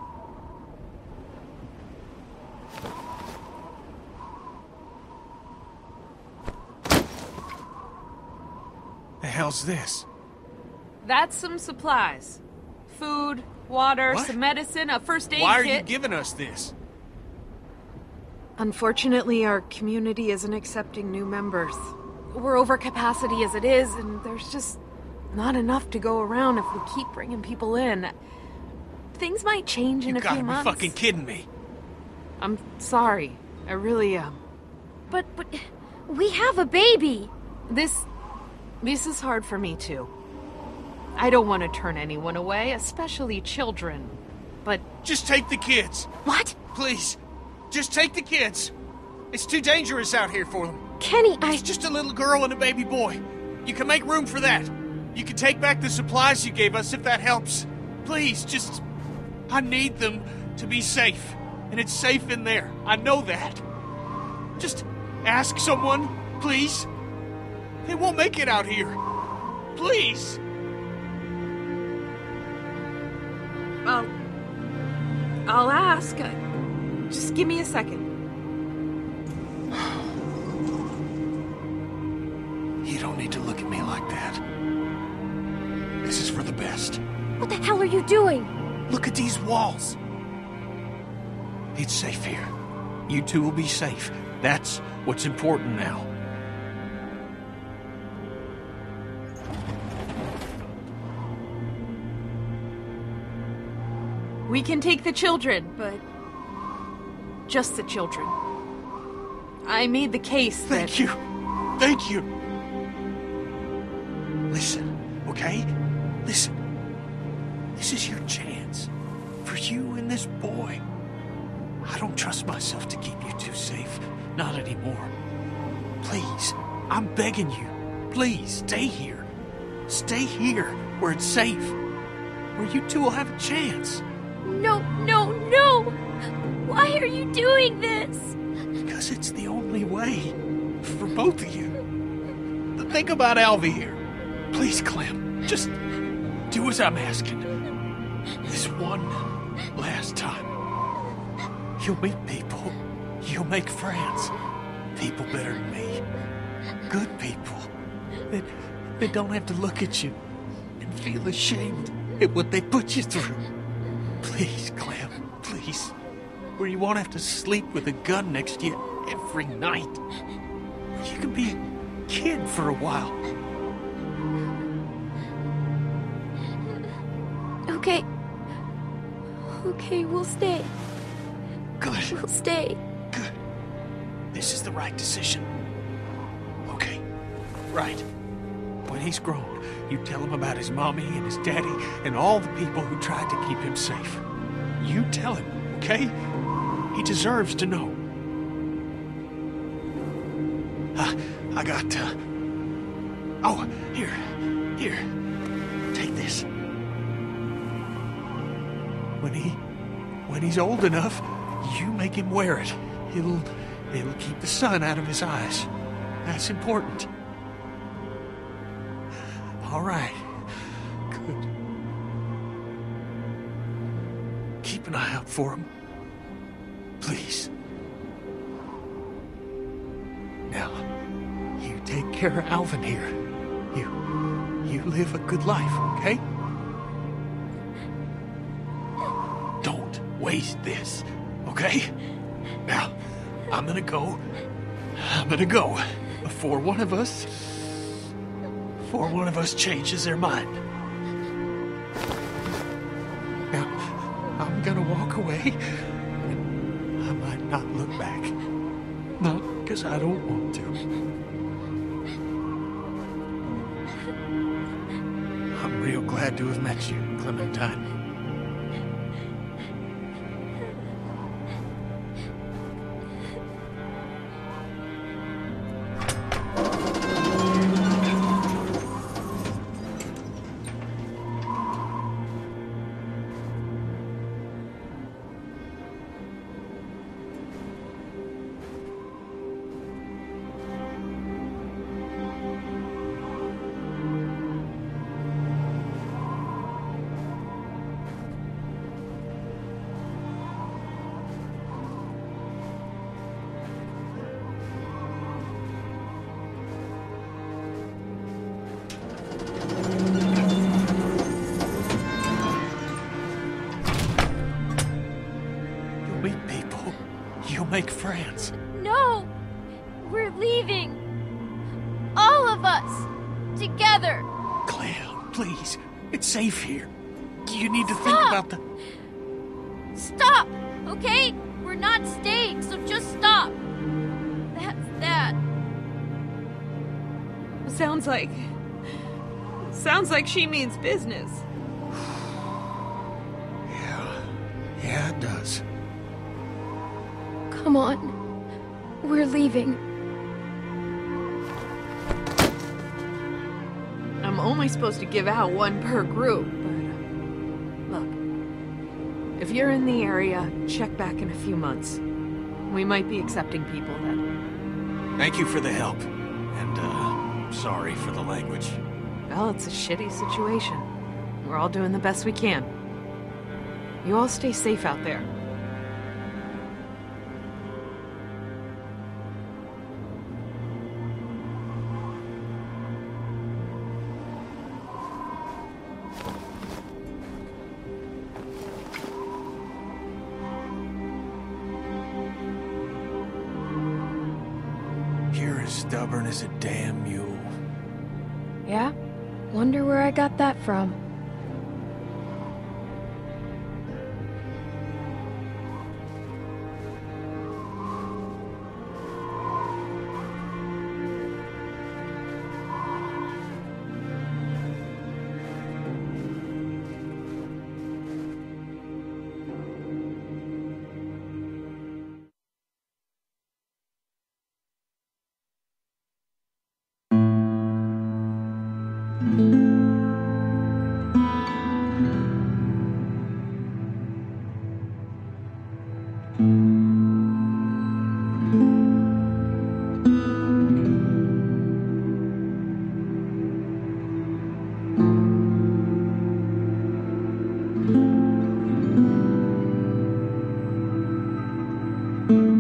The hell's this? That's some supplies. Food, water, What? some medicine, a first aid kit. Why are you giving us this? Unfortunately, our community isn't accepting new members. We're over capacity as it is, and there's just not enough to go around if we keep bringing people in. Things might change in a few months. You gotta be fucking kidding me. I'm sorry. I really am. But we have a baby. This is hard for me too. I don't want to turn anyone away, especially children. But just take the kids. What? Please. Just take the kids. It's too dangerous out here for them. Kenny, It's just a little girl and a baby boy. You can make room for that. You can take back the supplies you gave us if that helps. Please, just... I need them to be safe. And it's safe in there. I know that. Just ask someone, please. They won't make it out here. Please. I'll ask. Just give me a second. You don't need to look at me like that. This is for the best. What the hell are you doing? Look at these walls. It's safe here. You two will be safe. That's what's important now. We can take the children, but just the children. I made the case that... Thank you. Thank you. Listen, okay? Listen. This is your chance. For you and this boy. I don't trust myself to keep you two safe. Not anymore. Please, I'm begging you. Please, stay here. Stay here, where it's safe. Where you two will have a chance. No, no, no! Why are you doing this? Because it's the only way. For both of you. Think about Alvy here. Please, Clem. Just do as I'm asking. This one last time. You'll meet people. You'll make friends. People better than me. Good people. That don't have to look at you and feel ashamed at what they put you through. Please, Clem, please. Where you won't have to sleep with a gun next to you every night. Where you can be a kid for a while. Okay. Okay, we'll stay. Good. We'll stay. Good. This is the right decision. Okay. Right. When he's grown, you tell him about his mommy and his daddy and all the people who tried to keep him safe. You tell him, okay? He deserves to know. I got, Oh, here. Take this. When he's old enough, you make him wear it. It'll keep the sun out of his eyes. That's important. All right. Good. Keep an eye out for him. Please. Now, you take care of Alvin here. You live a good life, okay? Don't waste this, okay? Now, I'm gonna go before one of us changes their mind. okay? I might not look back. Not because I don't want to. I'm real glad to have met you, Clementine. Make friends. No! We're leaving. All of us. Together. Clem, please. It's safe here. You need to think about the... Stop! Okay? We're not staying, so just stop. That's that. Sounds like she means business. Yeah, it does. Come on. We're leaving. I'm only supposed to give out one per group, but look. If you're in the area, check back in a few months. We might be accepting people then. Thank you for the help. And, sorry for the language. Well, it's a shitty situation. We're all doing the best we can. You all stay safe out there. You're as stubborn as a damn mule. Yeah? Wonder where I got that from. Mm-hmm.